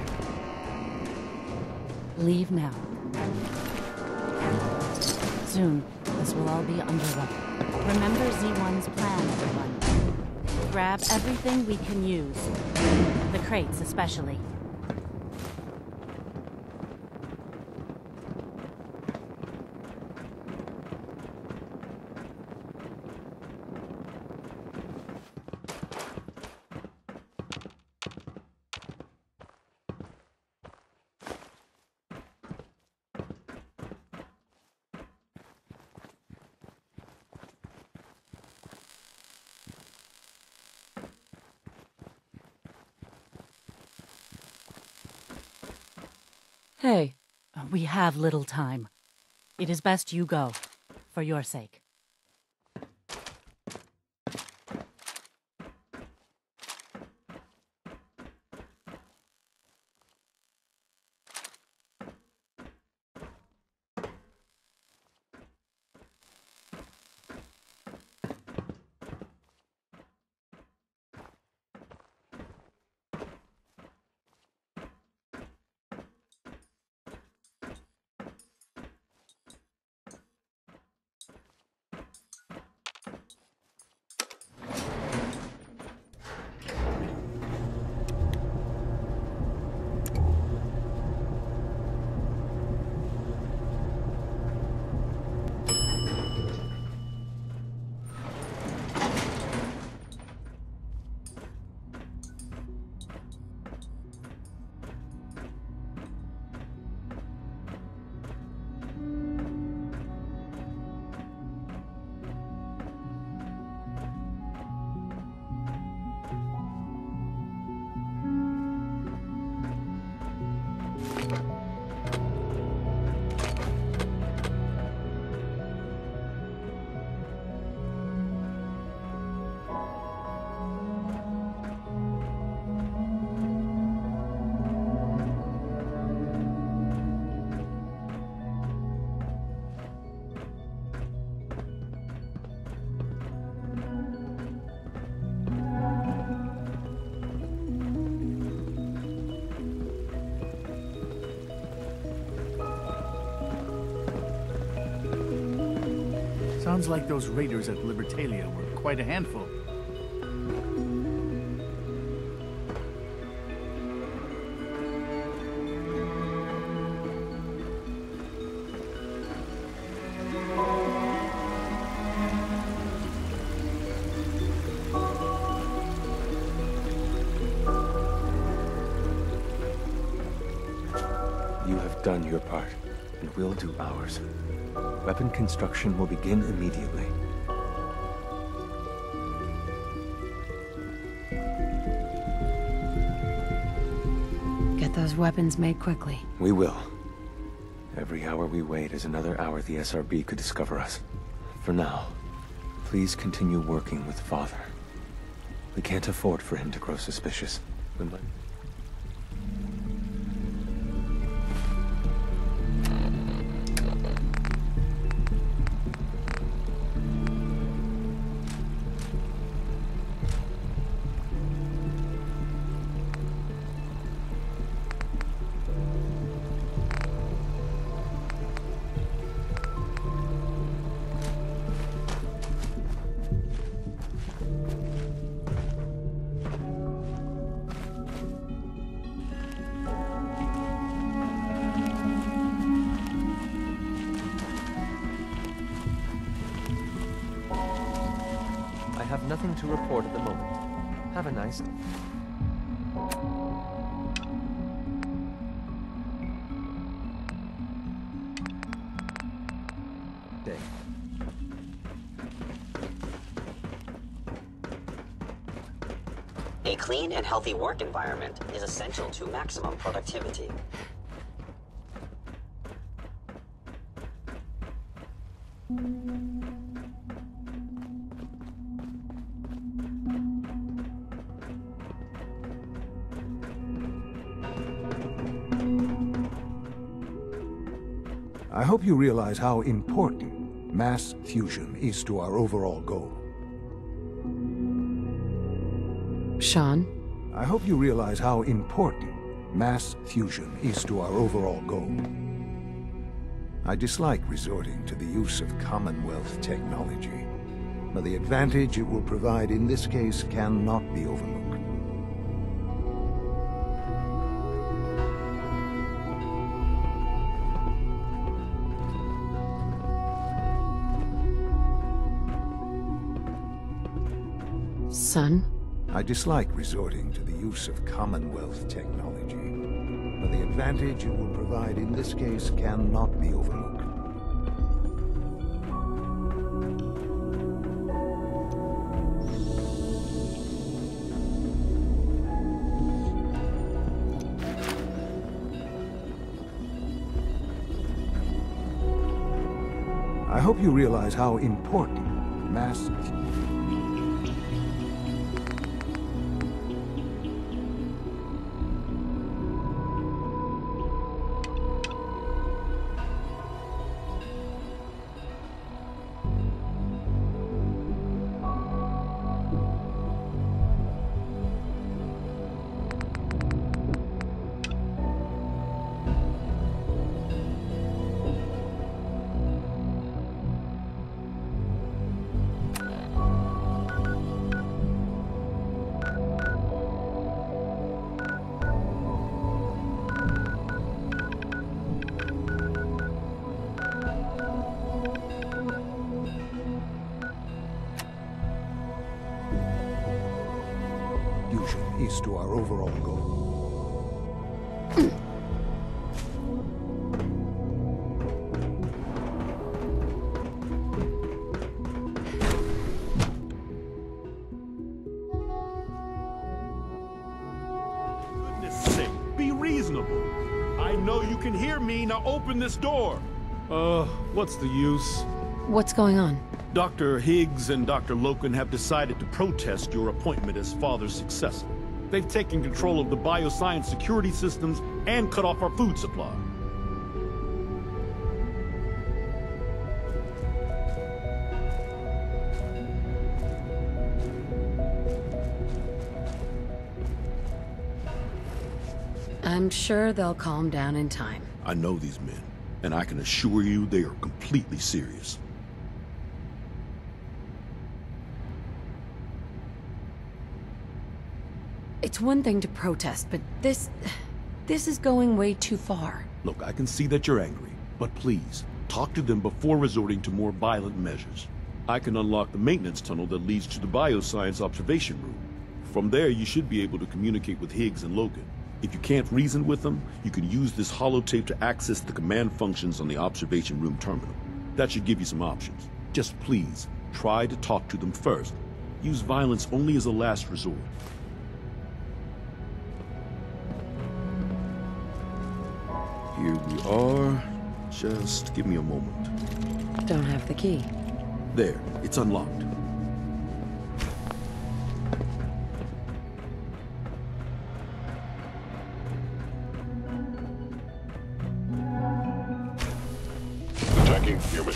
Leave now. Soon, this will all be underway. Remember Z1's plan, everyone. Grab everything we can use. The crates, especially. Hey, we have little time. It is best you go, for your sake. Sounds like those raiders at Libertalia were quite a handful. You have done your part, and we'll do ours. Weapon construction will begin immediately. Get those weapons made quickly. We will. Every hour we wait is another hour the SRB could discover us. For now, please continue working with Father. We can't afford for him to grow suspicious. I have nothing to report at the moment. Have a nice day. A clean and healthy work environment is essential to maximum productivity. I hope you realize how important mass fusion is to our overall goal. Sean? I hope you realize how important mass fusion is to our overall goal. I dislike resorting to the use of Commonwealth technology, but the advantage it will provide in this case cannot be overlooked. Son? I dislike resorting to the use of Commonwealth technology, but the advantage it will provide in this case cannot be overlooked. I hope you realize how important mass... is to our overall goal. Goodness sake, be reasonable. I know you can hear me, now open this door. What's the use? What's going on? Dr. Higgs and Dr. Loken have decided to protest your appointment as Father's successor. They've taken control of the bioscience security systems and cut off our food supply. I'm sure they'll calm down in time. I know these men, and I can assure you they are completely serious. It's one thing to protest, but this is going way too far. Look, I can see that you're angry, but please, talk to them before resorting to more violent measures. I can unlock the maintenance tunnel that leads to the bioscience observation room. From there, you should be able to communicate with Higgs and Logan. If you can't reason with them, you can use this holotape to access the command functions on the observation room terminal. That should give you some options. Just please, try to talk to them first. Use violence only as a last resort. Here we are. Just give me a moment. Don't have the key. There, it's unlocked. Attacking human.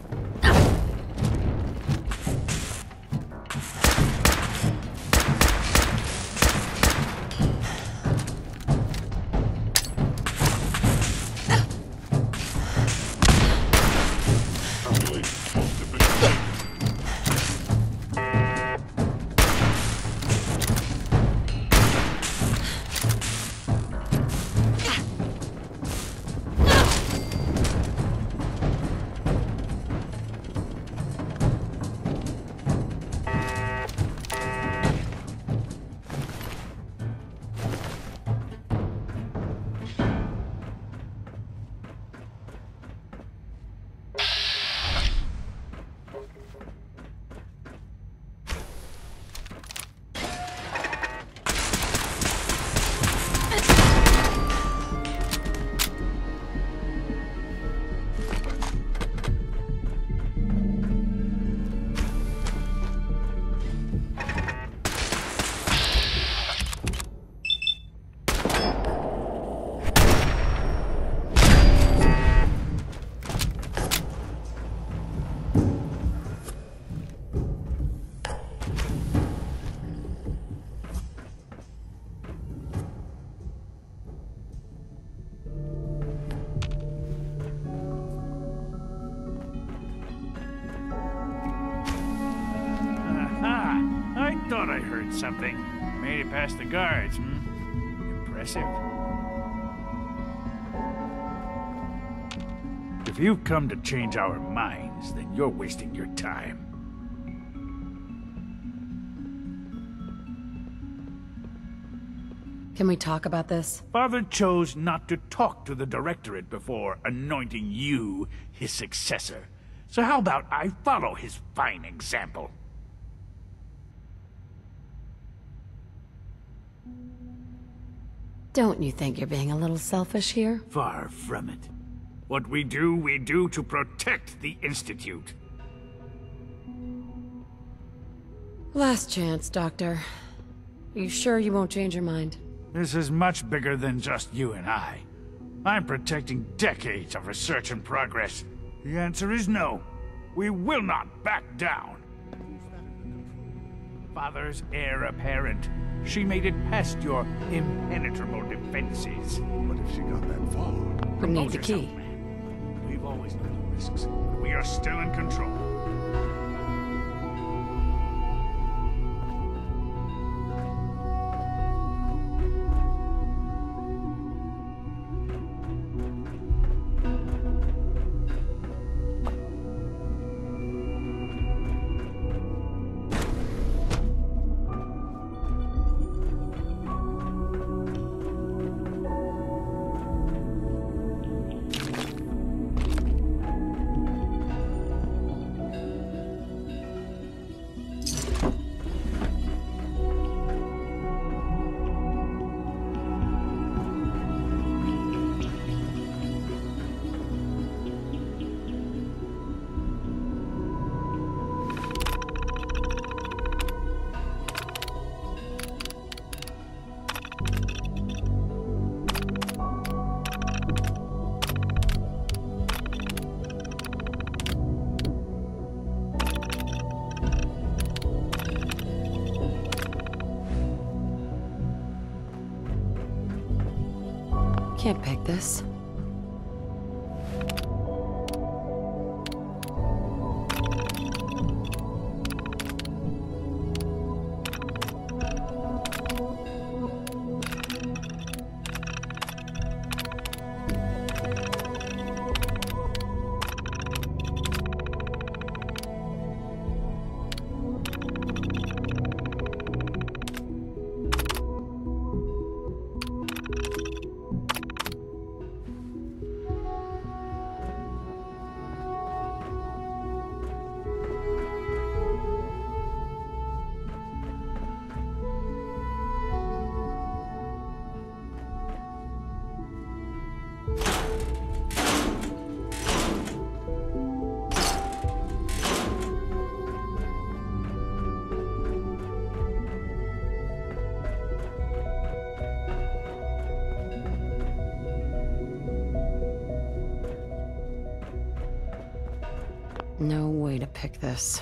Thought I heard something. Made it past the guards, Impressive. If you've come to change our minds, then you're wasting your time. Can we talk about this? Father chose not to talk to the Directorate before anointing you his successor. So how about I follow his fine example? Don't you think you're being a little selfish here? Far from it. What we do to protect the Institute. Last chance, Doctor. Are you sure you won't change your mind? This is much bigger than just you and I. I'm protecting decades of research and progress. The answer is no. We will not back down. Father's heir apparent. She made it past your impenetrable defenses. What if she got that far? We need the key. We've always known risks, but we are still in control. Can't pick this. No way to pick this.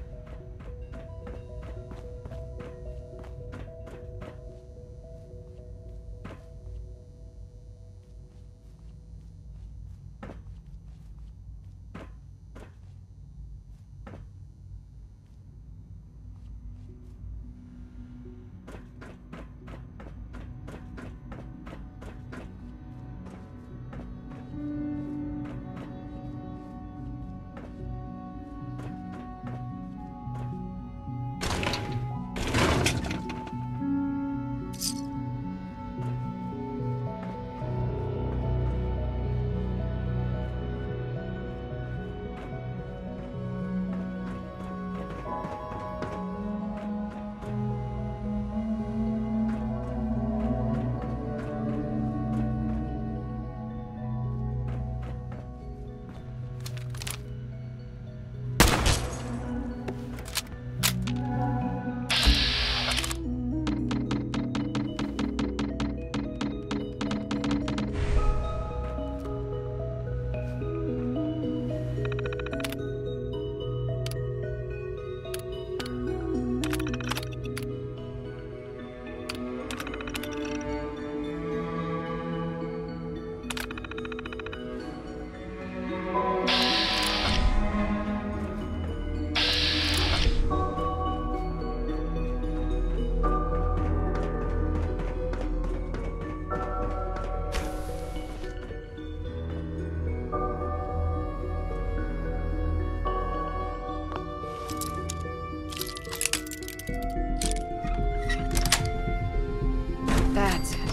That's it.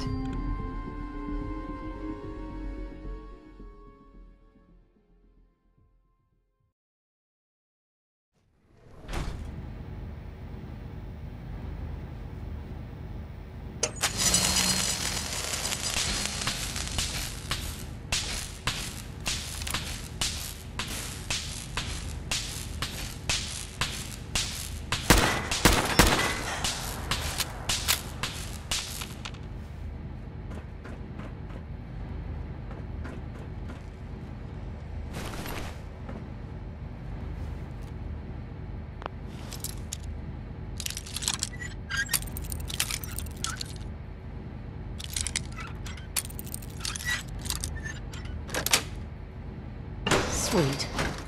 Sweet.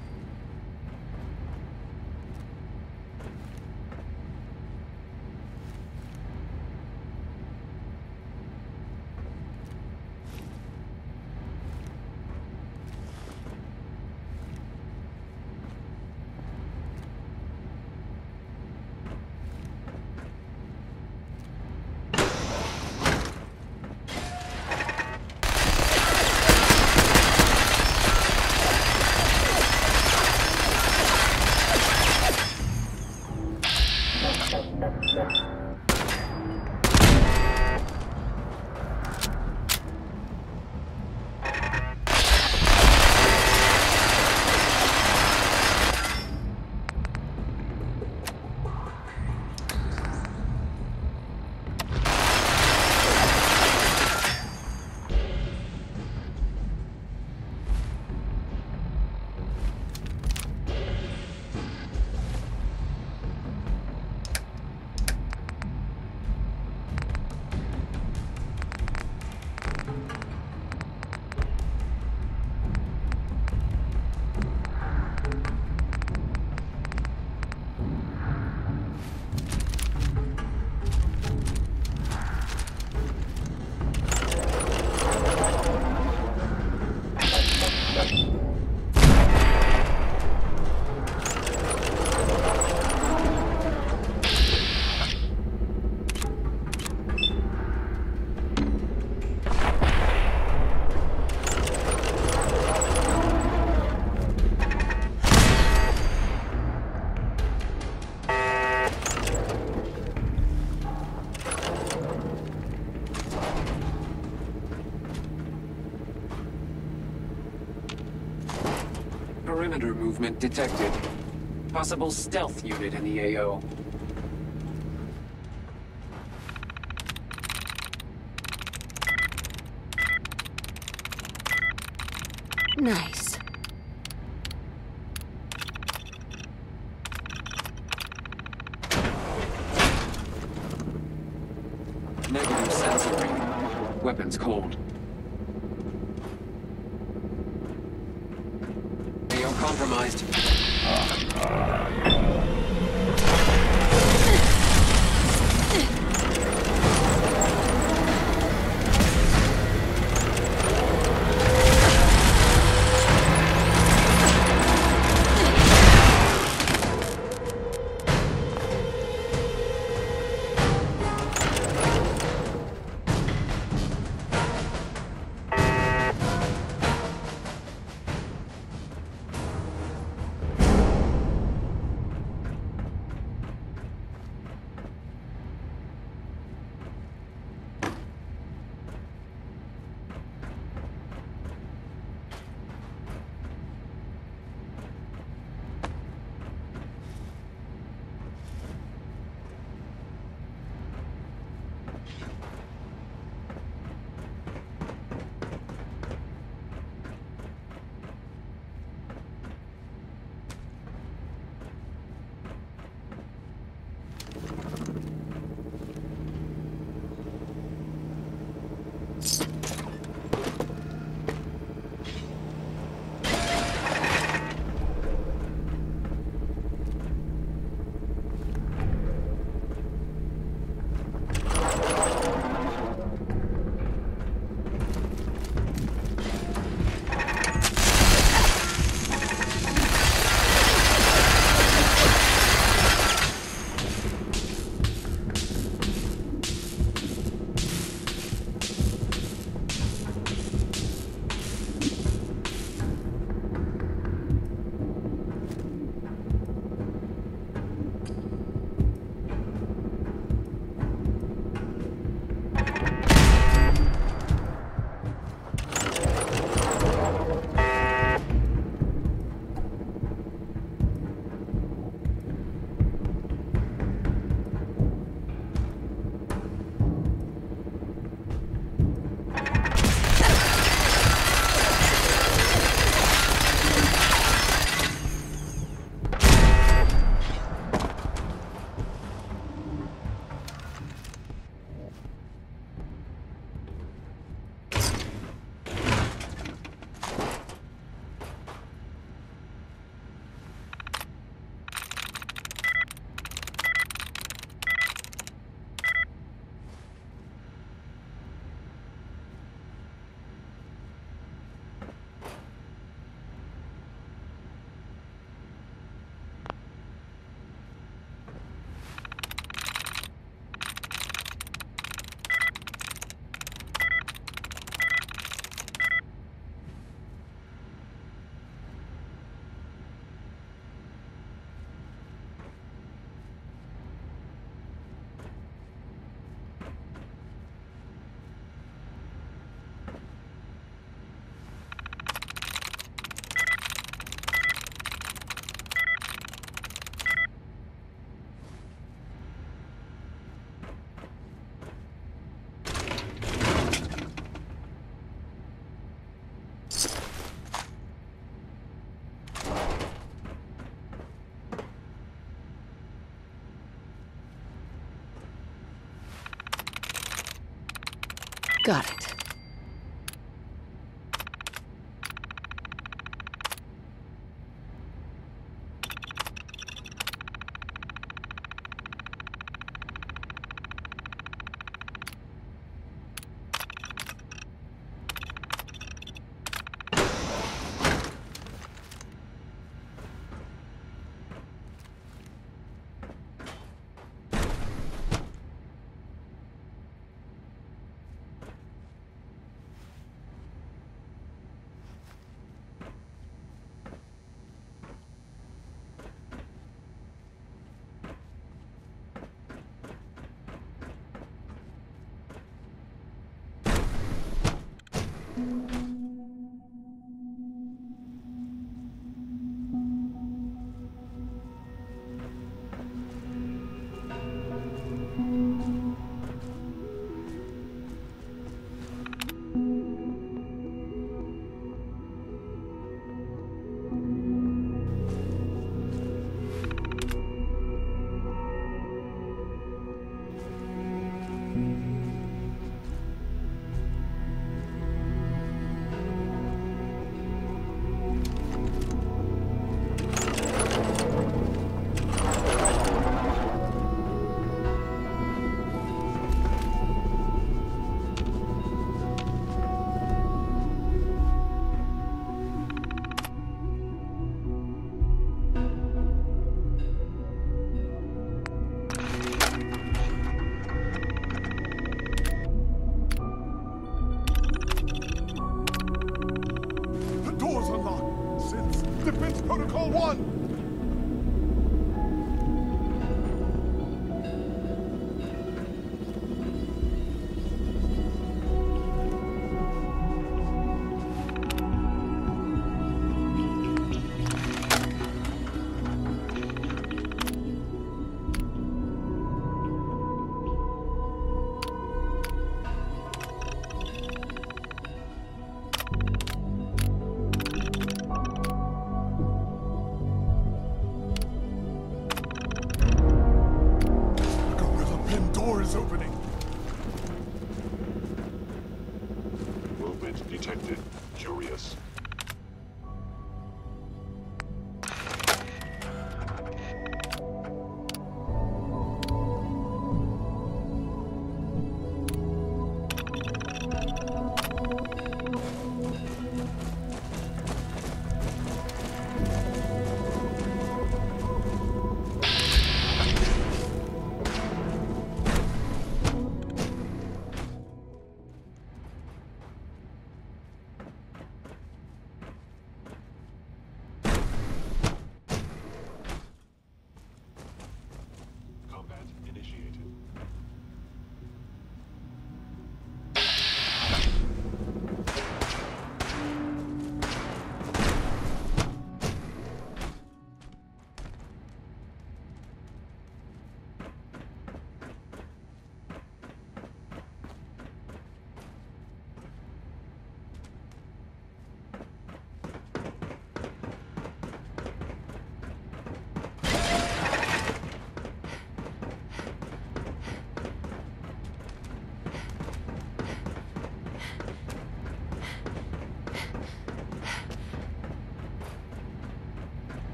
Perimeter movement detected. Possible stealth unit in the AO. Nice. Sequence called. AO compromised. Got it. Protocol 1! Is opening. Movement detected. Curious.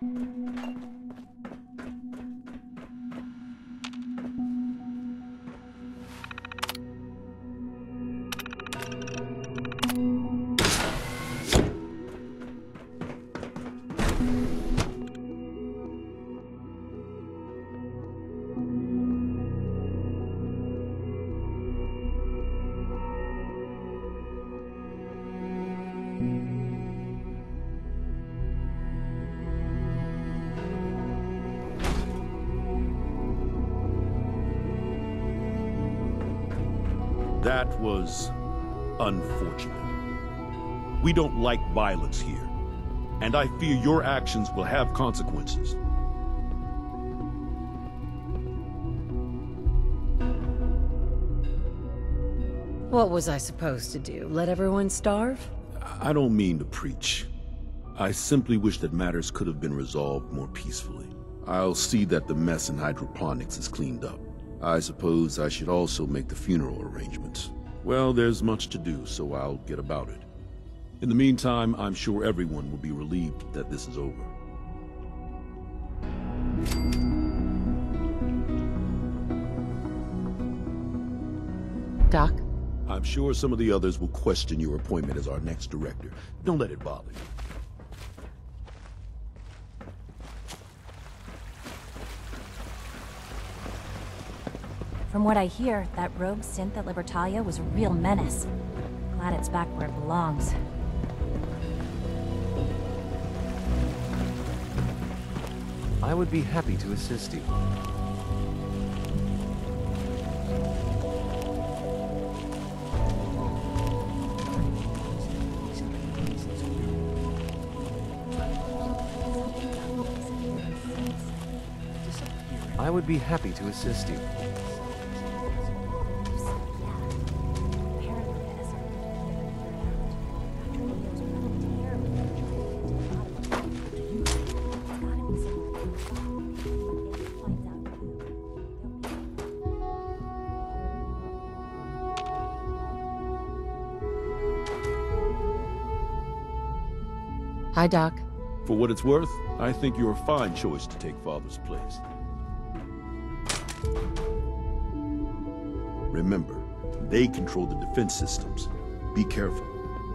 That was unfortunate. We don't like violence here, and I fear your actions will have consequences. What was I supposed to do? Let everyone starve? I don't mean to preach. I simply wish that matters could have been resolved more peacefully. I'll see that the mess in hydroponics is cleaned up. I suppose I should also make the funeral arrangements. Well, there's much to do, so I'll get about it. In the meantime, I'm sure everyone will be relieved that this is over. Doc? I'm sure some of the others will question your appointment as our next director. Don't let it bother you. From what I hear, that rogue synth at Libertalia was a real menace. Glad it's back where it belongs. I would be happy to assist you. I would be happy to assist you. Hi, Doc. For what it's worth, I think you're a fine choice to take Father's place. Remember, they control the defense systems. Be careful.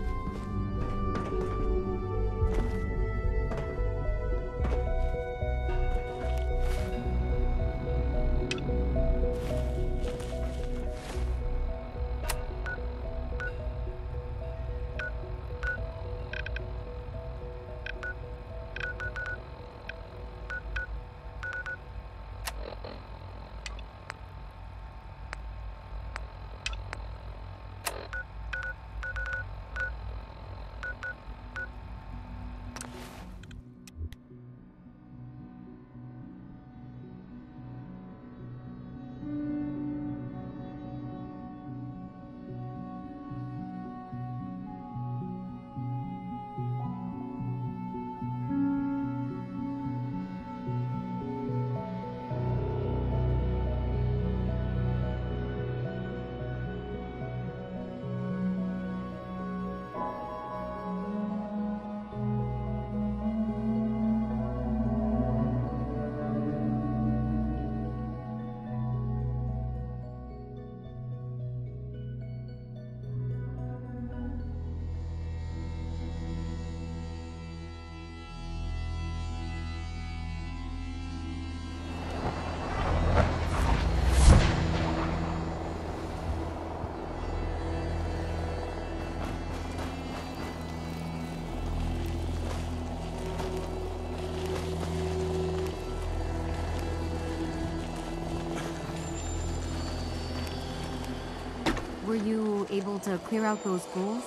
Were you able to clear out those ghouls?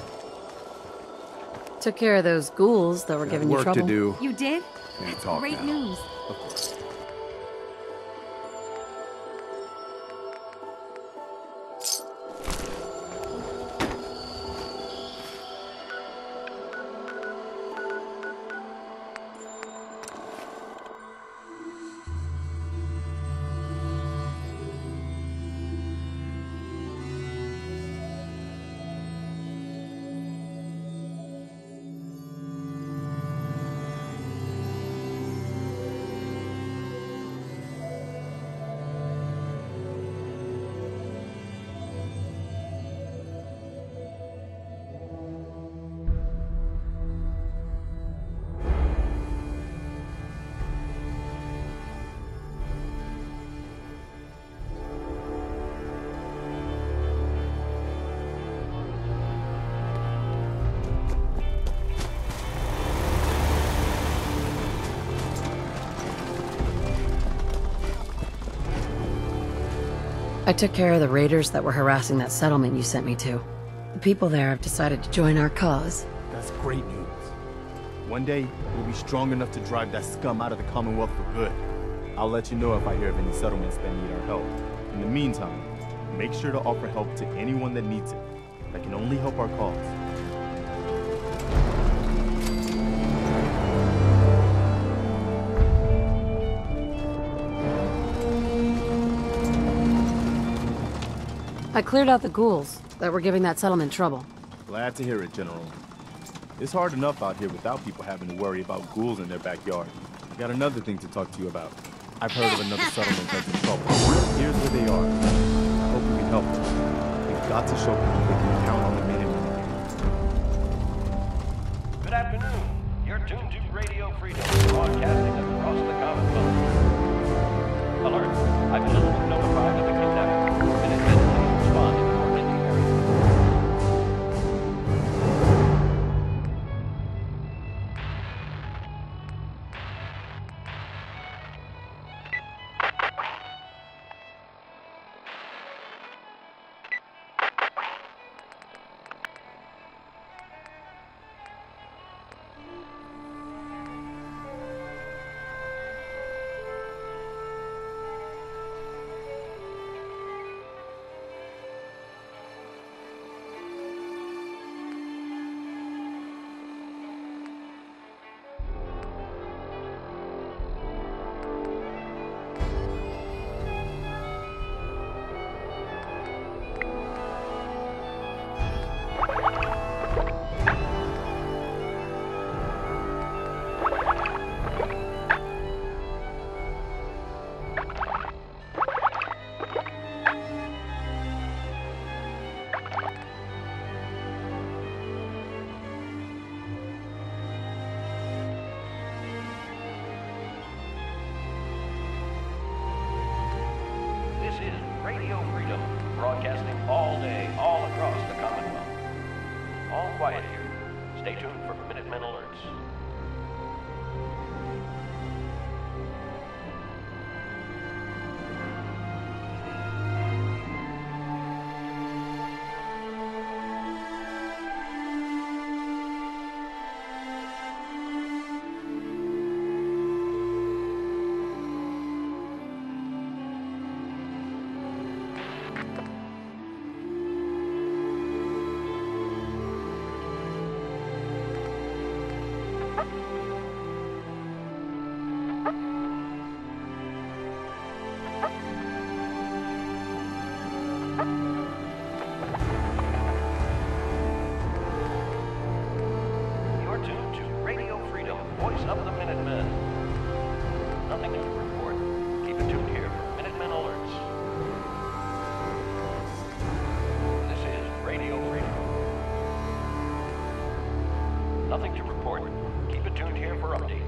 Took care of those ghouls that were giving you trouble. Work to do. You did? Can't That's talk great now. news. Of course. I took care of the raiders that were harassing that settlement you sent me to. The people there have decided to join our cause. That's great news. One day, we'll be strong enough to drive that scum out of the Commonwealth for good. I'll let you know if I hear of any settlements that need our help. In the meantime, make sure to offer help to anyone that needs it. That can only help our cause. I cleared out the ghouls that were giving that settlement trouble. Glad to hear it, General. It's hard enough out here without people having to worry about ghouls in their backyard. Got another thing to talk to you about. I've heard of another settlement that's in trouble. Here's where they are. I hope you can help them. We've got to show people they can count on the Minutemen. Good afternoon. You're tuned to Radio Freedom, broadcasting across the Commonwealth. Alert! I've just been notified of a kidnapping. Minutemen, please respond to your hidden area. Radio Freedom, broadcasting all day, all across the Commonwealth. All quiet here. Stay tuned for Minutemen alerts. Of the Minutemen. Nothing to report. Keep it tuned here for Minutemen alerts. This is Radio Freedom. Nothing to report. Keep it tuned here for updates.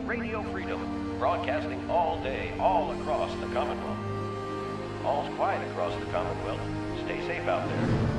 Radio Freedom, broadcasting all day, all across the Commonwealth. All's quiet across the Commonwealth. Stay safe out there.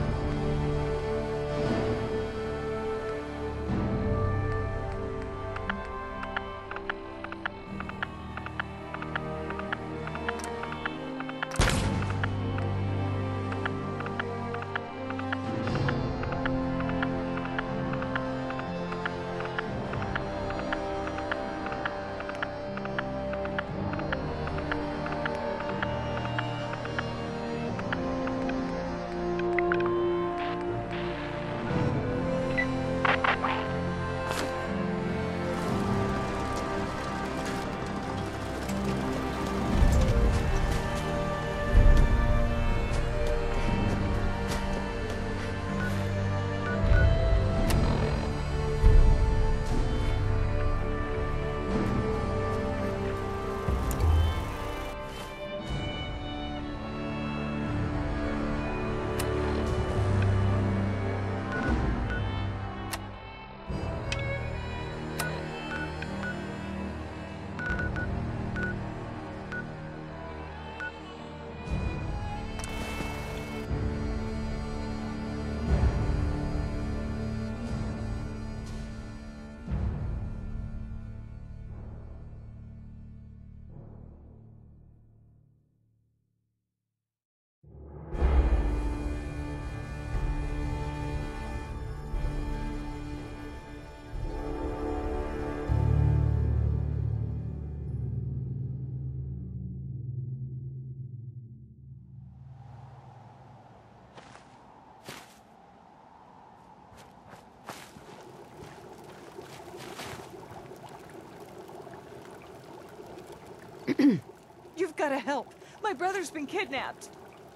You've got to help. My brother's been kidnapped.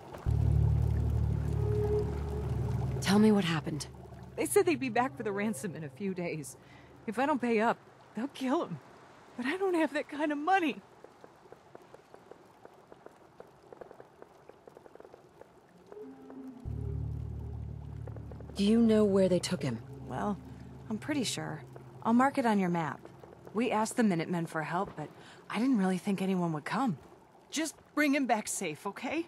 Tell me what happened. They said they'd be back for the ransom in a few days. If I don't pay up, they'll kill him. But I don't have that kind of money. Do you know where they took him? Well, I'm pretty sure. I'll mark it on your map. We asked the Minutemen for help, but I didn't really think anyone would come. Just bring him back safe, okay?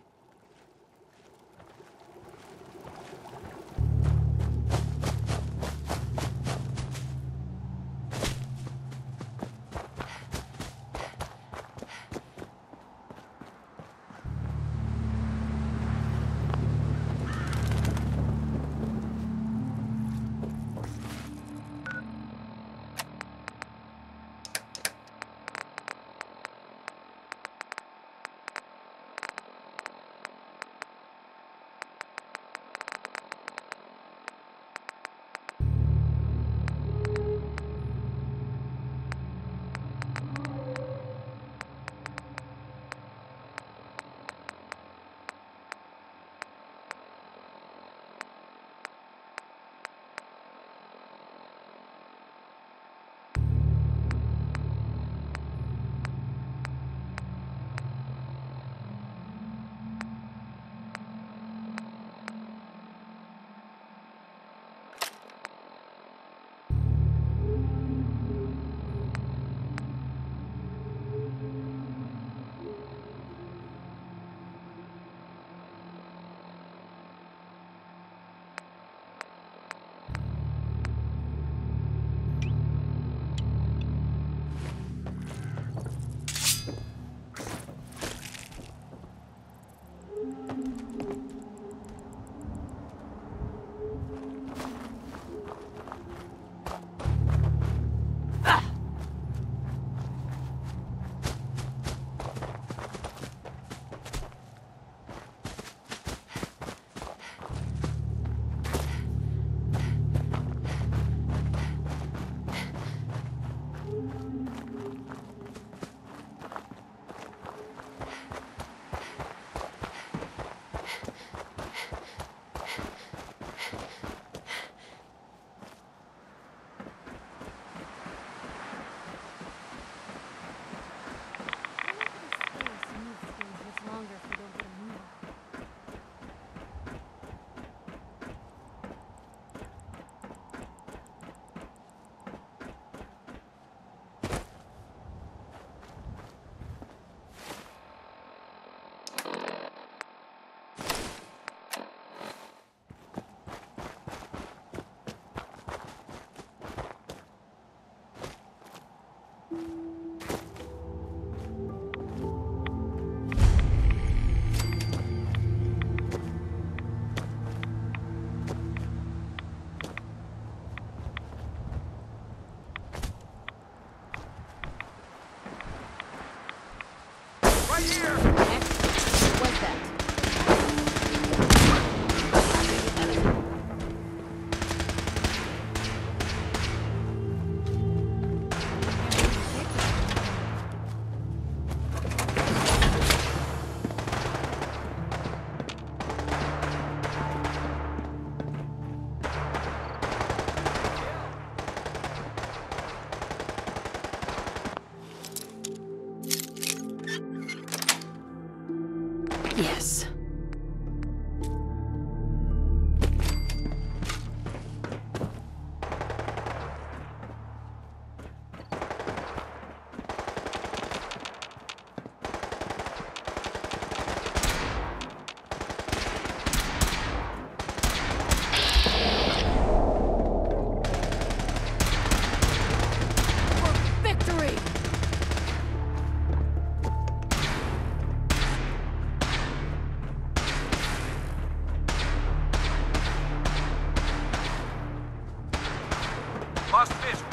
Lost visual.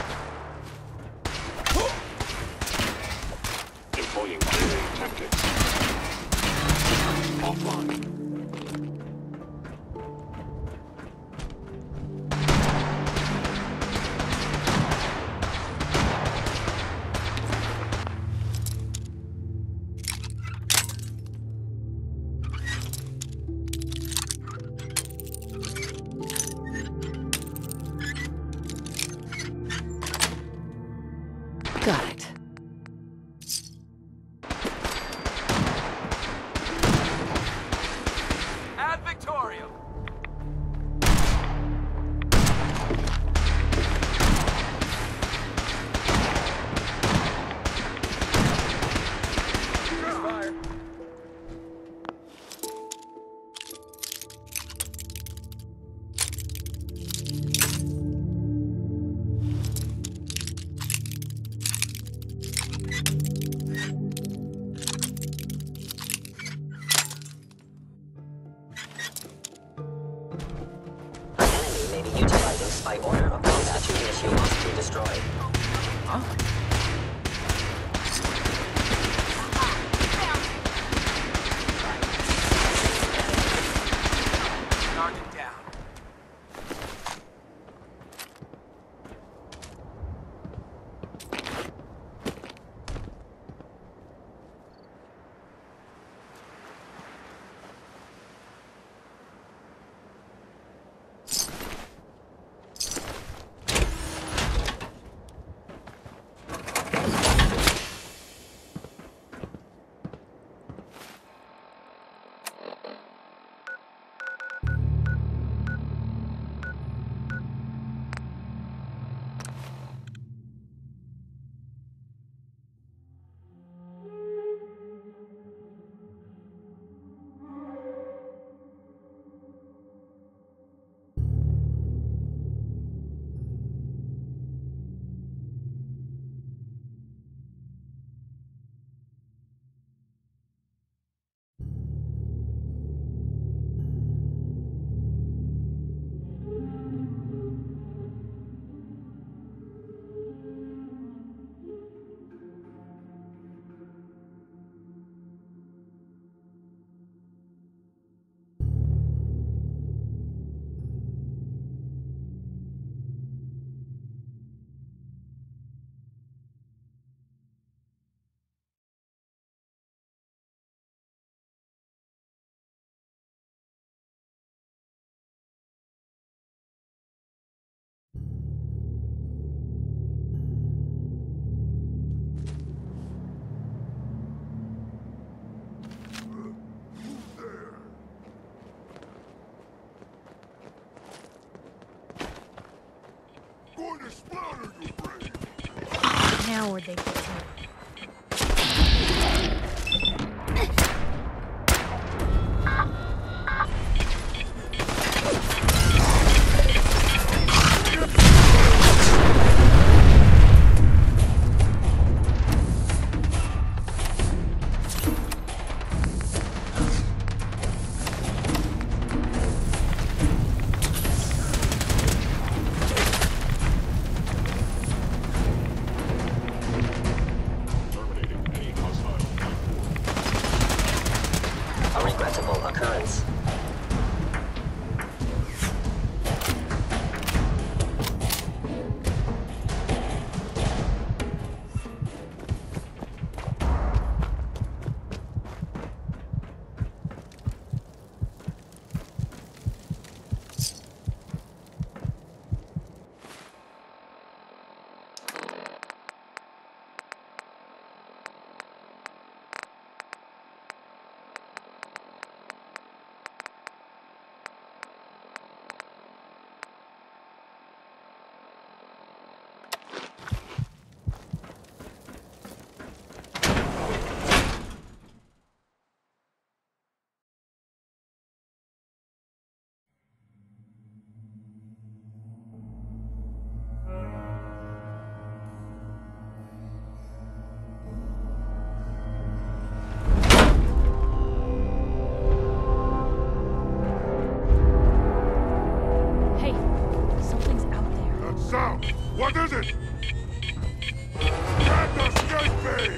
Employing JA tactics. Offline. Got it. Ad Victorium. Fire. May be utilizing spy order of combat to issue must be destroyed. Huh? Target down. Now where'd they get to? sound! What is it? Can't escape me!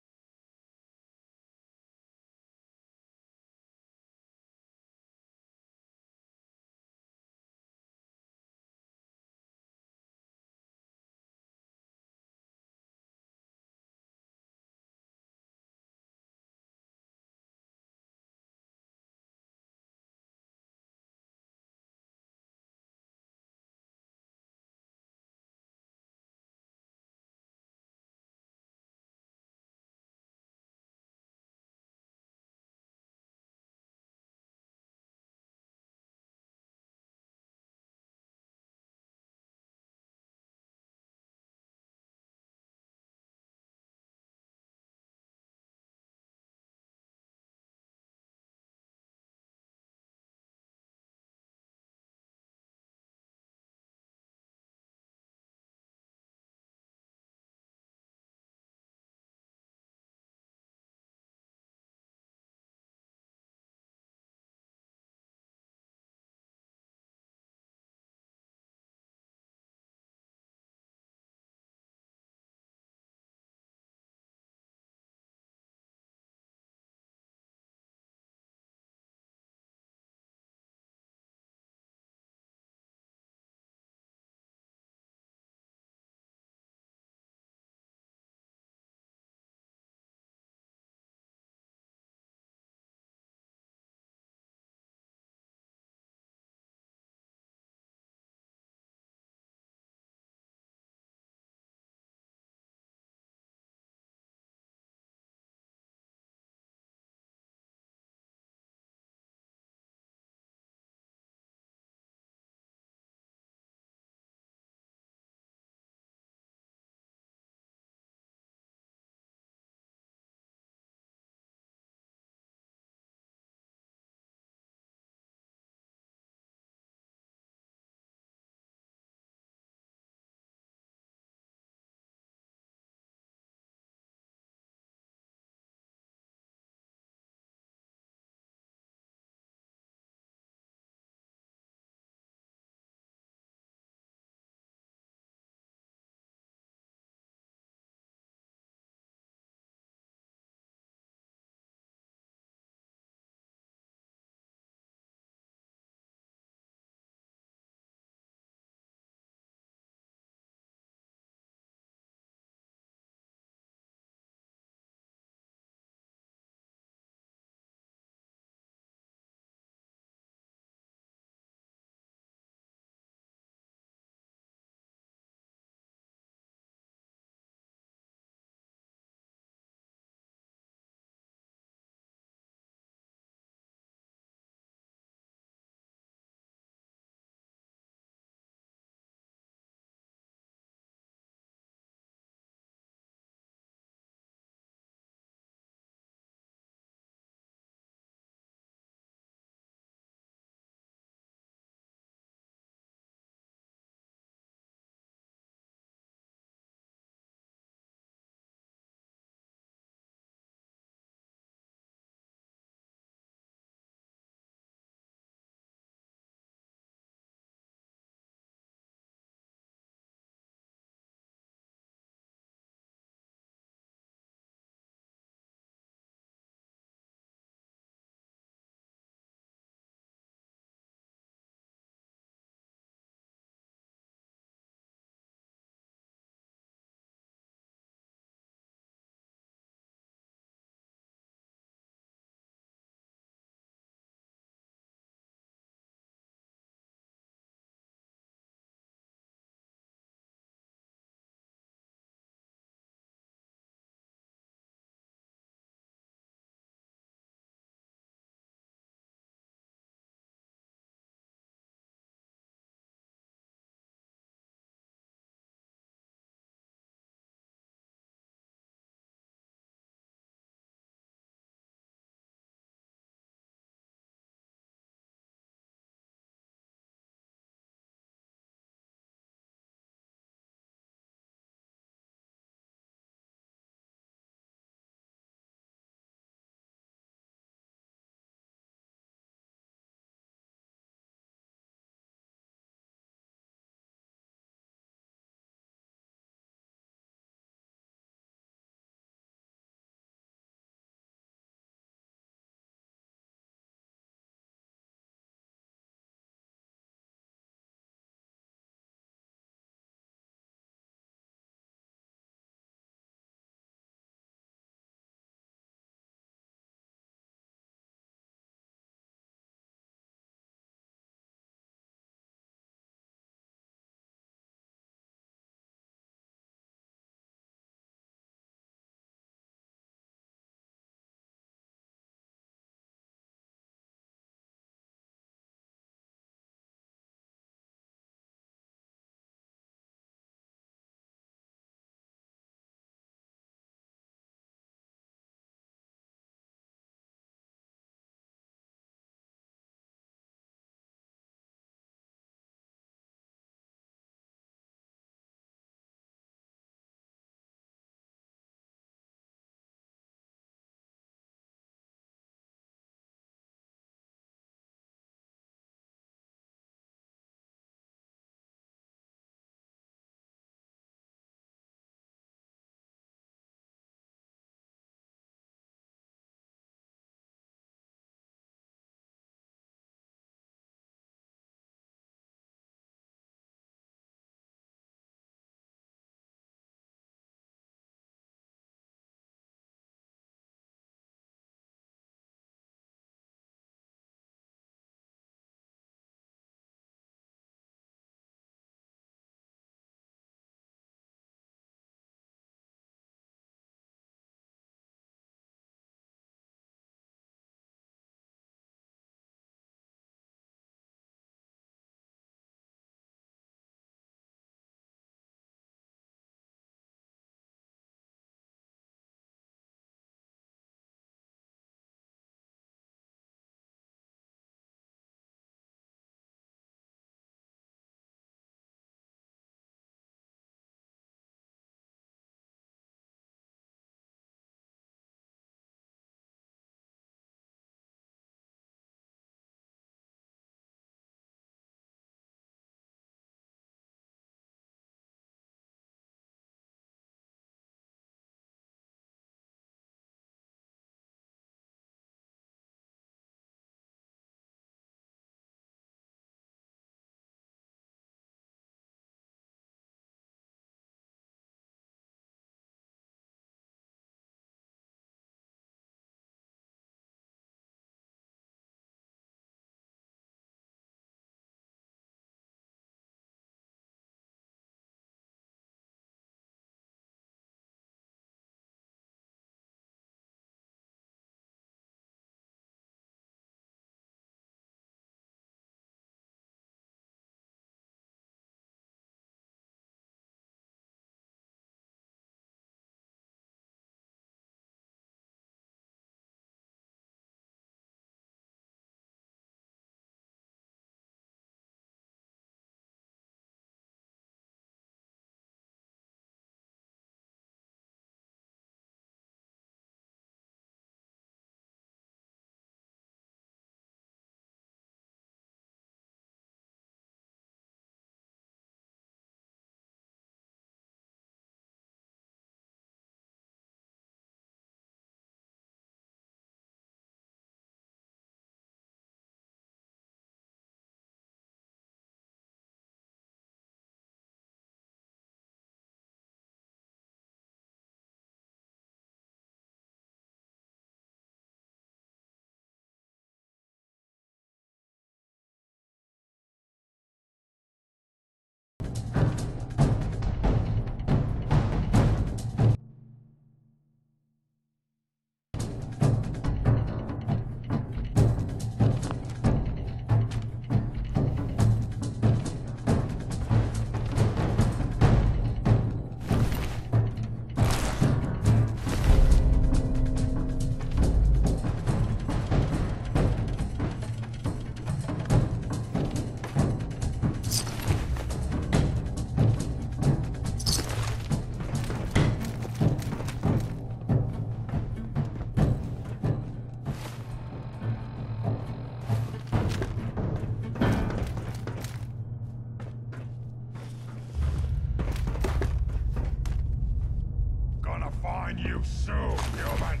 find you soon, human!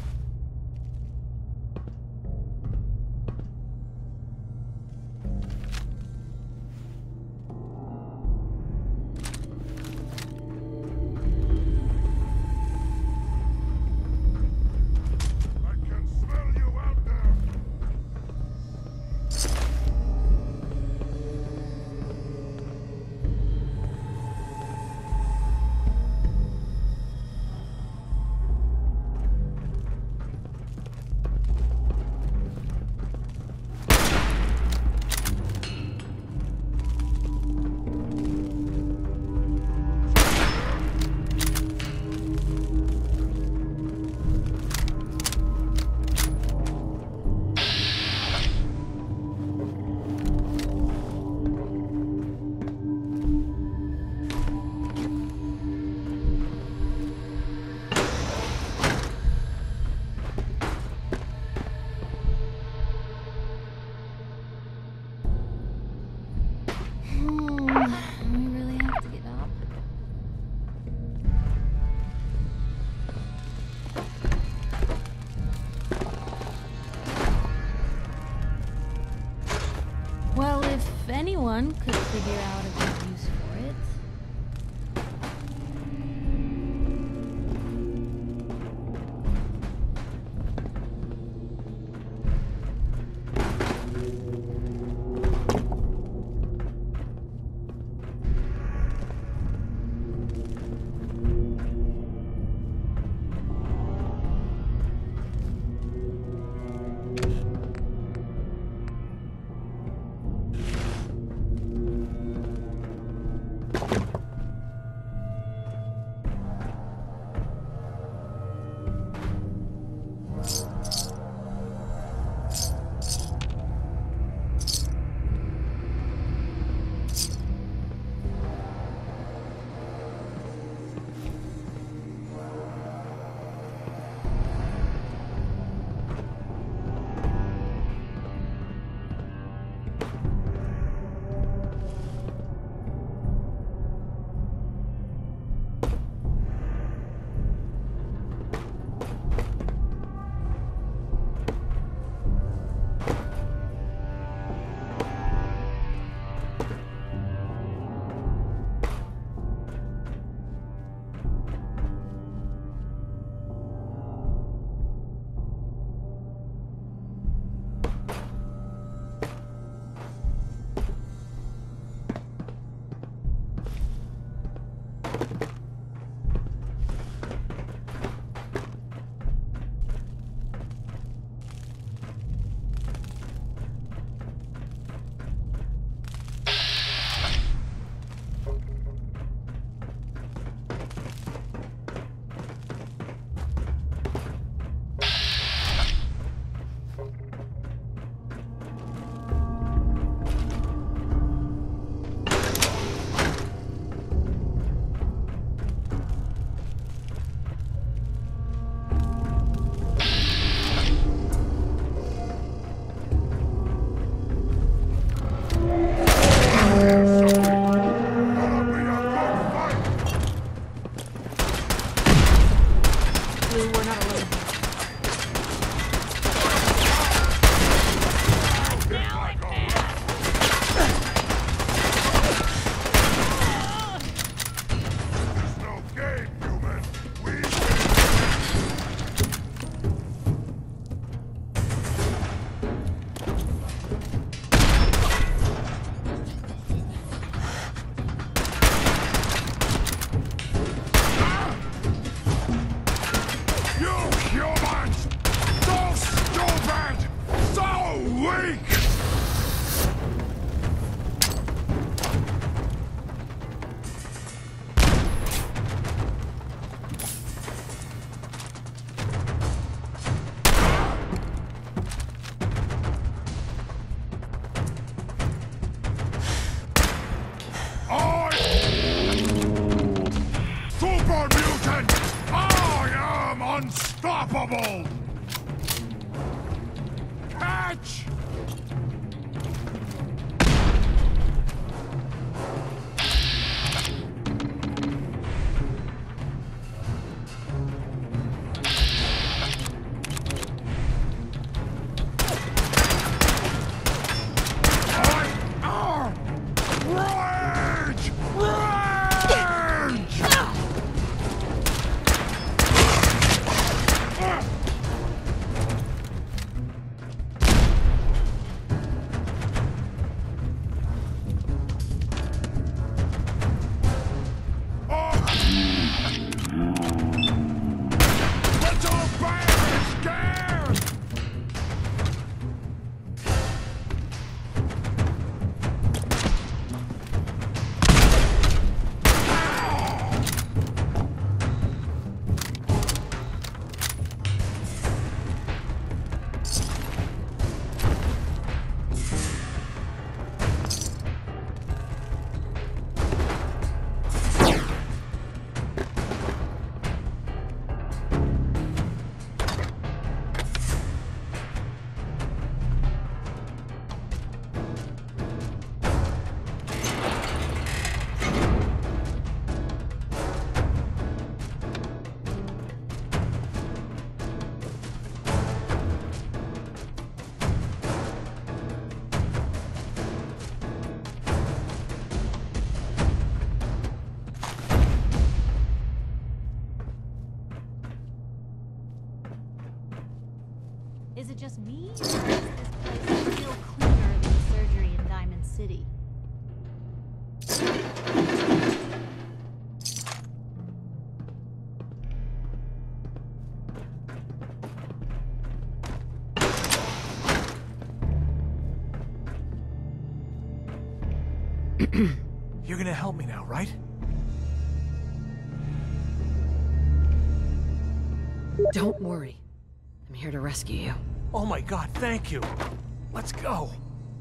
Well, if anyone could figure out a good use for it. Unstoppable! Catch! Is it just me, or is this place still cleaner than the surgery in Diamond City? You're gonna help me now, right? Don't worry. I'm here to rescue you. Oh my god, thank you. Let's go.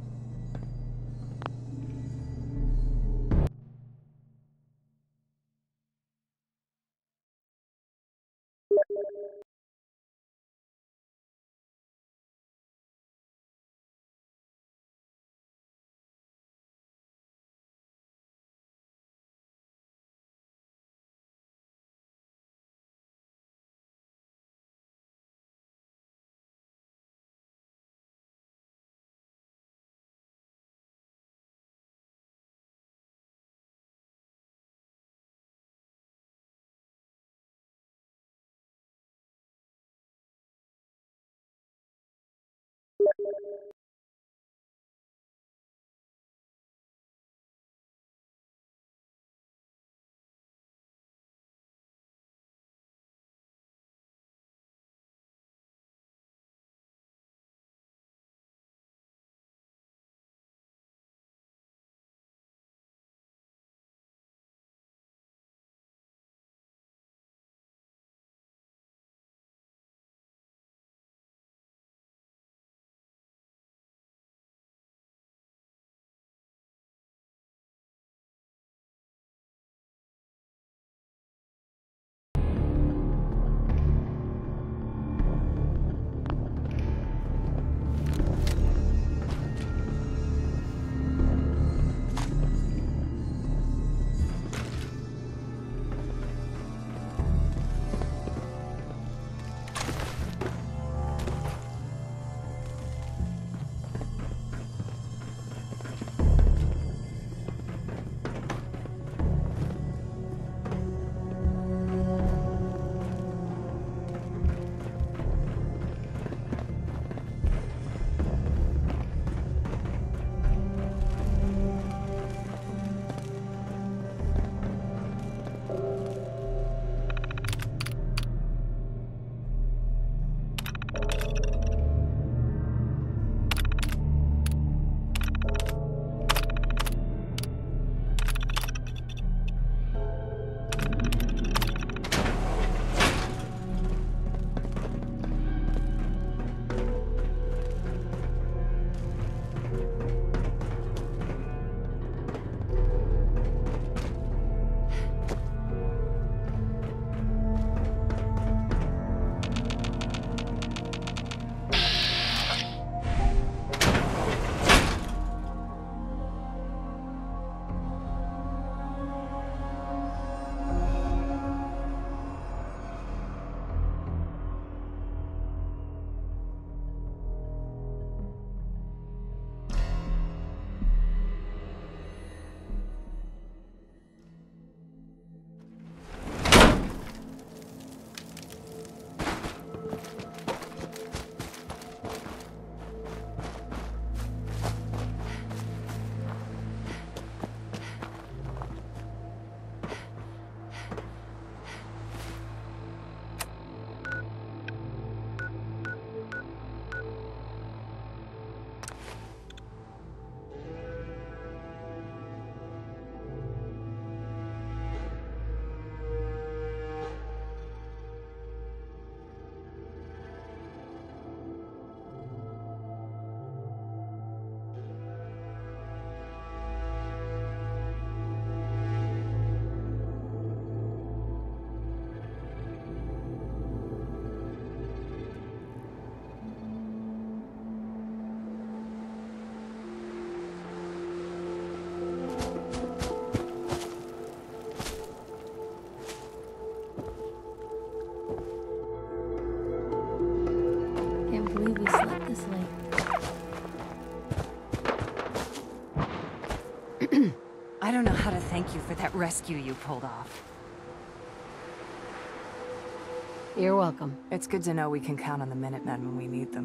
I don't know how to thank you for that rescue you pulled off. You're welcome. It's good to know we can count on the Minutemen when we need them.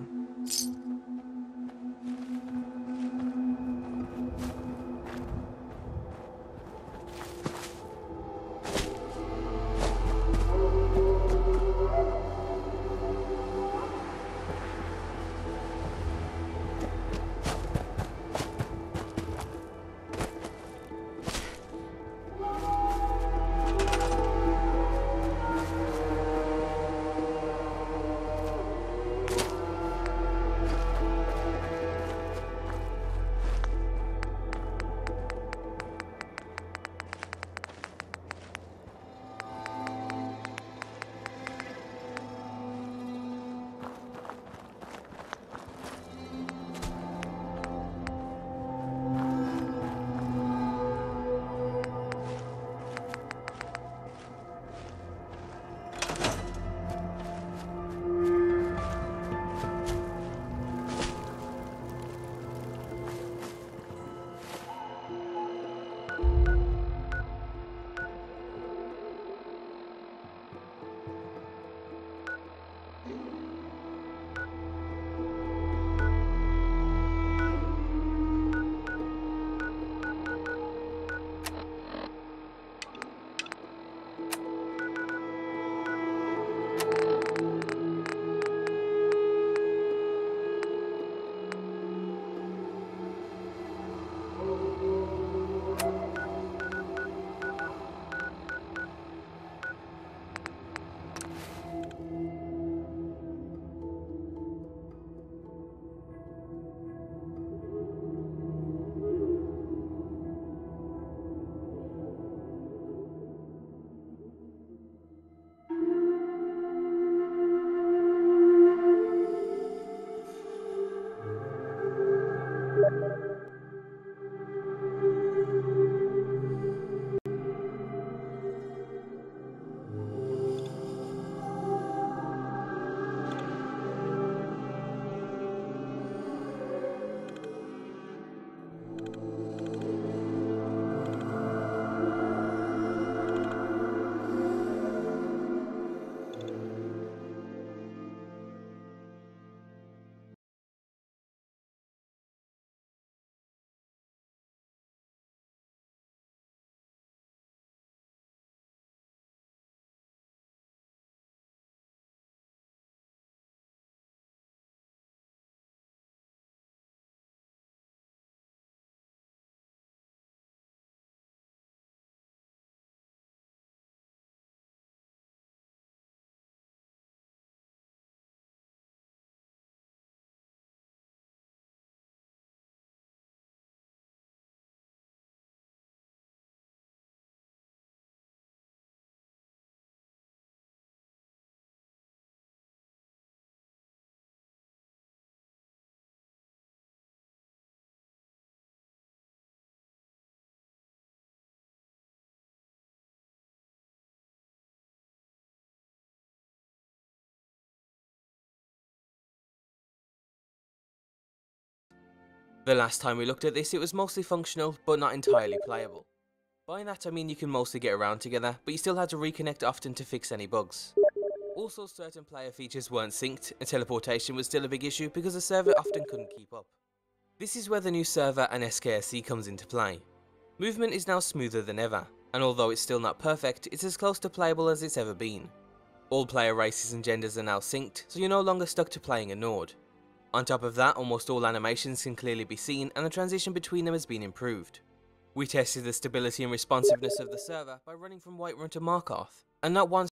The last time we looked at this, it was mostly functional, but not entirely playable. By that I mean you can mostly get around together, but you still had to reconnect often to fix any bugs. Also, certain player features weren't synced, and teleportation was still a big issue because the server often couldn't keep up. This is where the new server and SKSC comes into play. Movement is now smoother than ever, and although it's still not perfect, it's as close to playable as it's ever been. All player races and genders are now synced, so you're no longer stuck to playing a Nord. On top of that, almost all animations can clearly be seen, and the transition between them has been improved. We tested the stability and responsiveness of the server by running from Whiterun to Markarth, and not once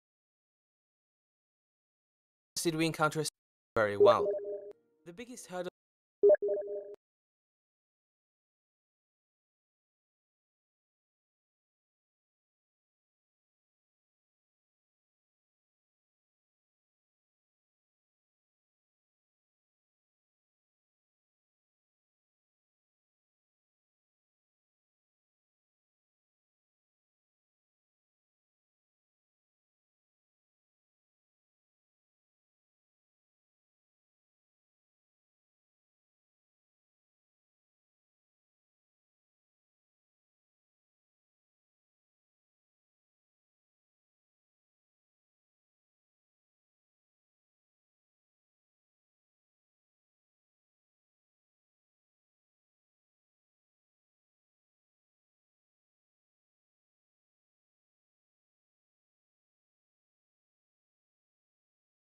did we encounter a very well. The biggest hurdle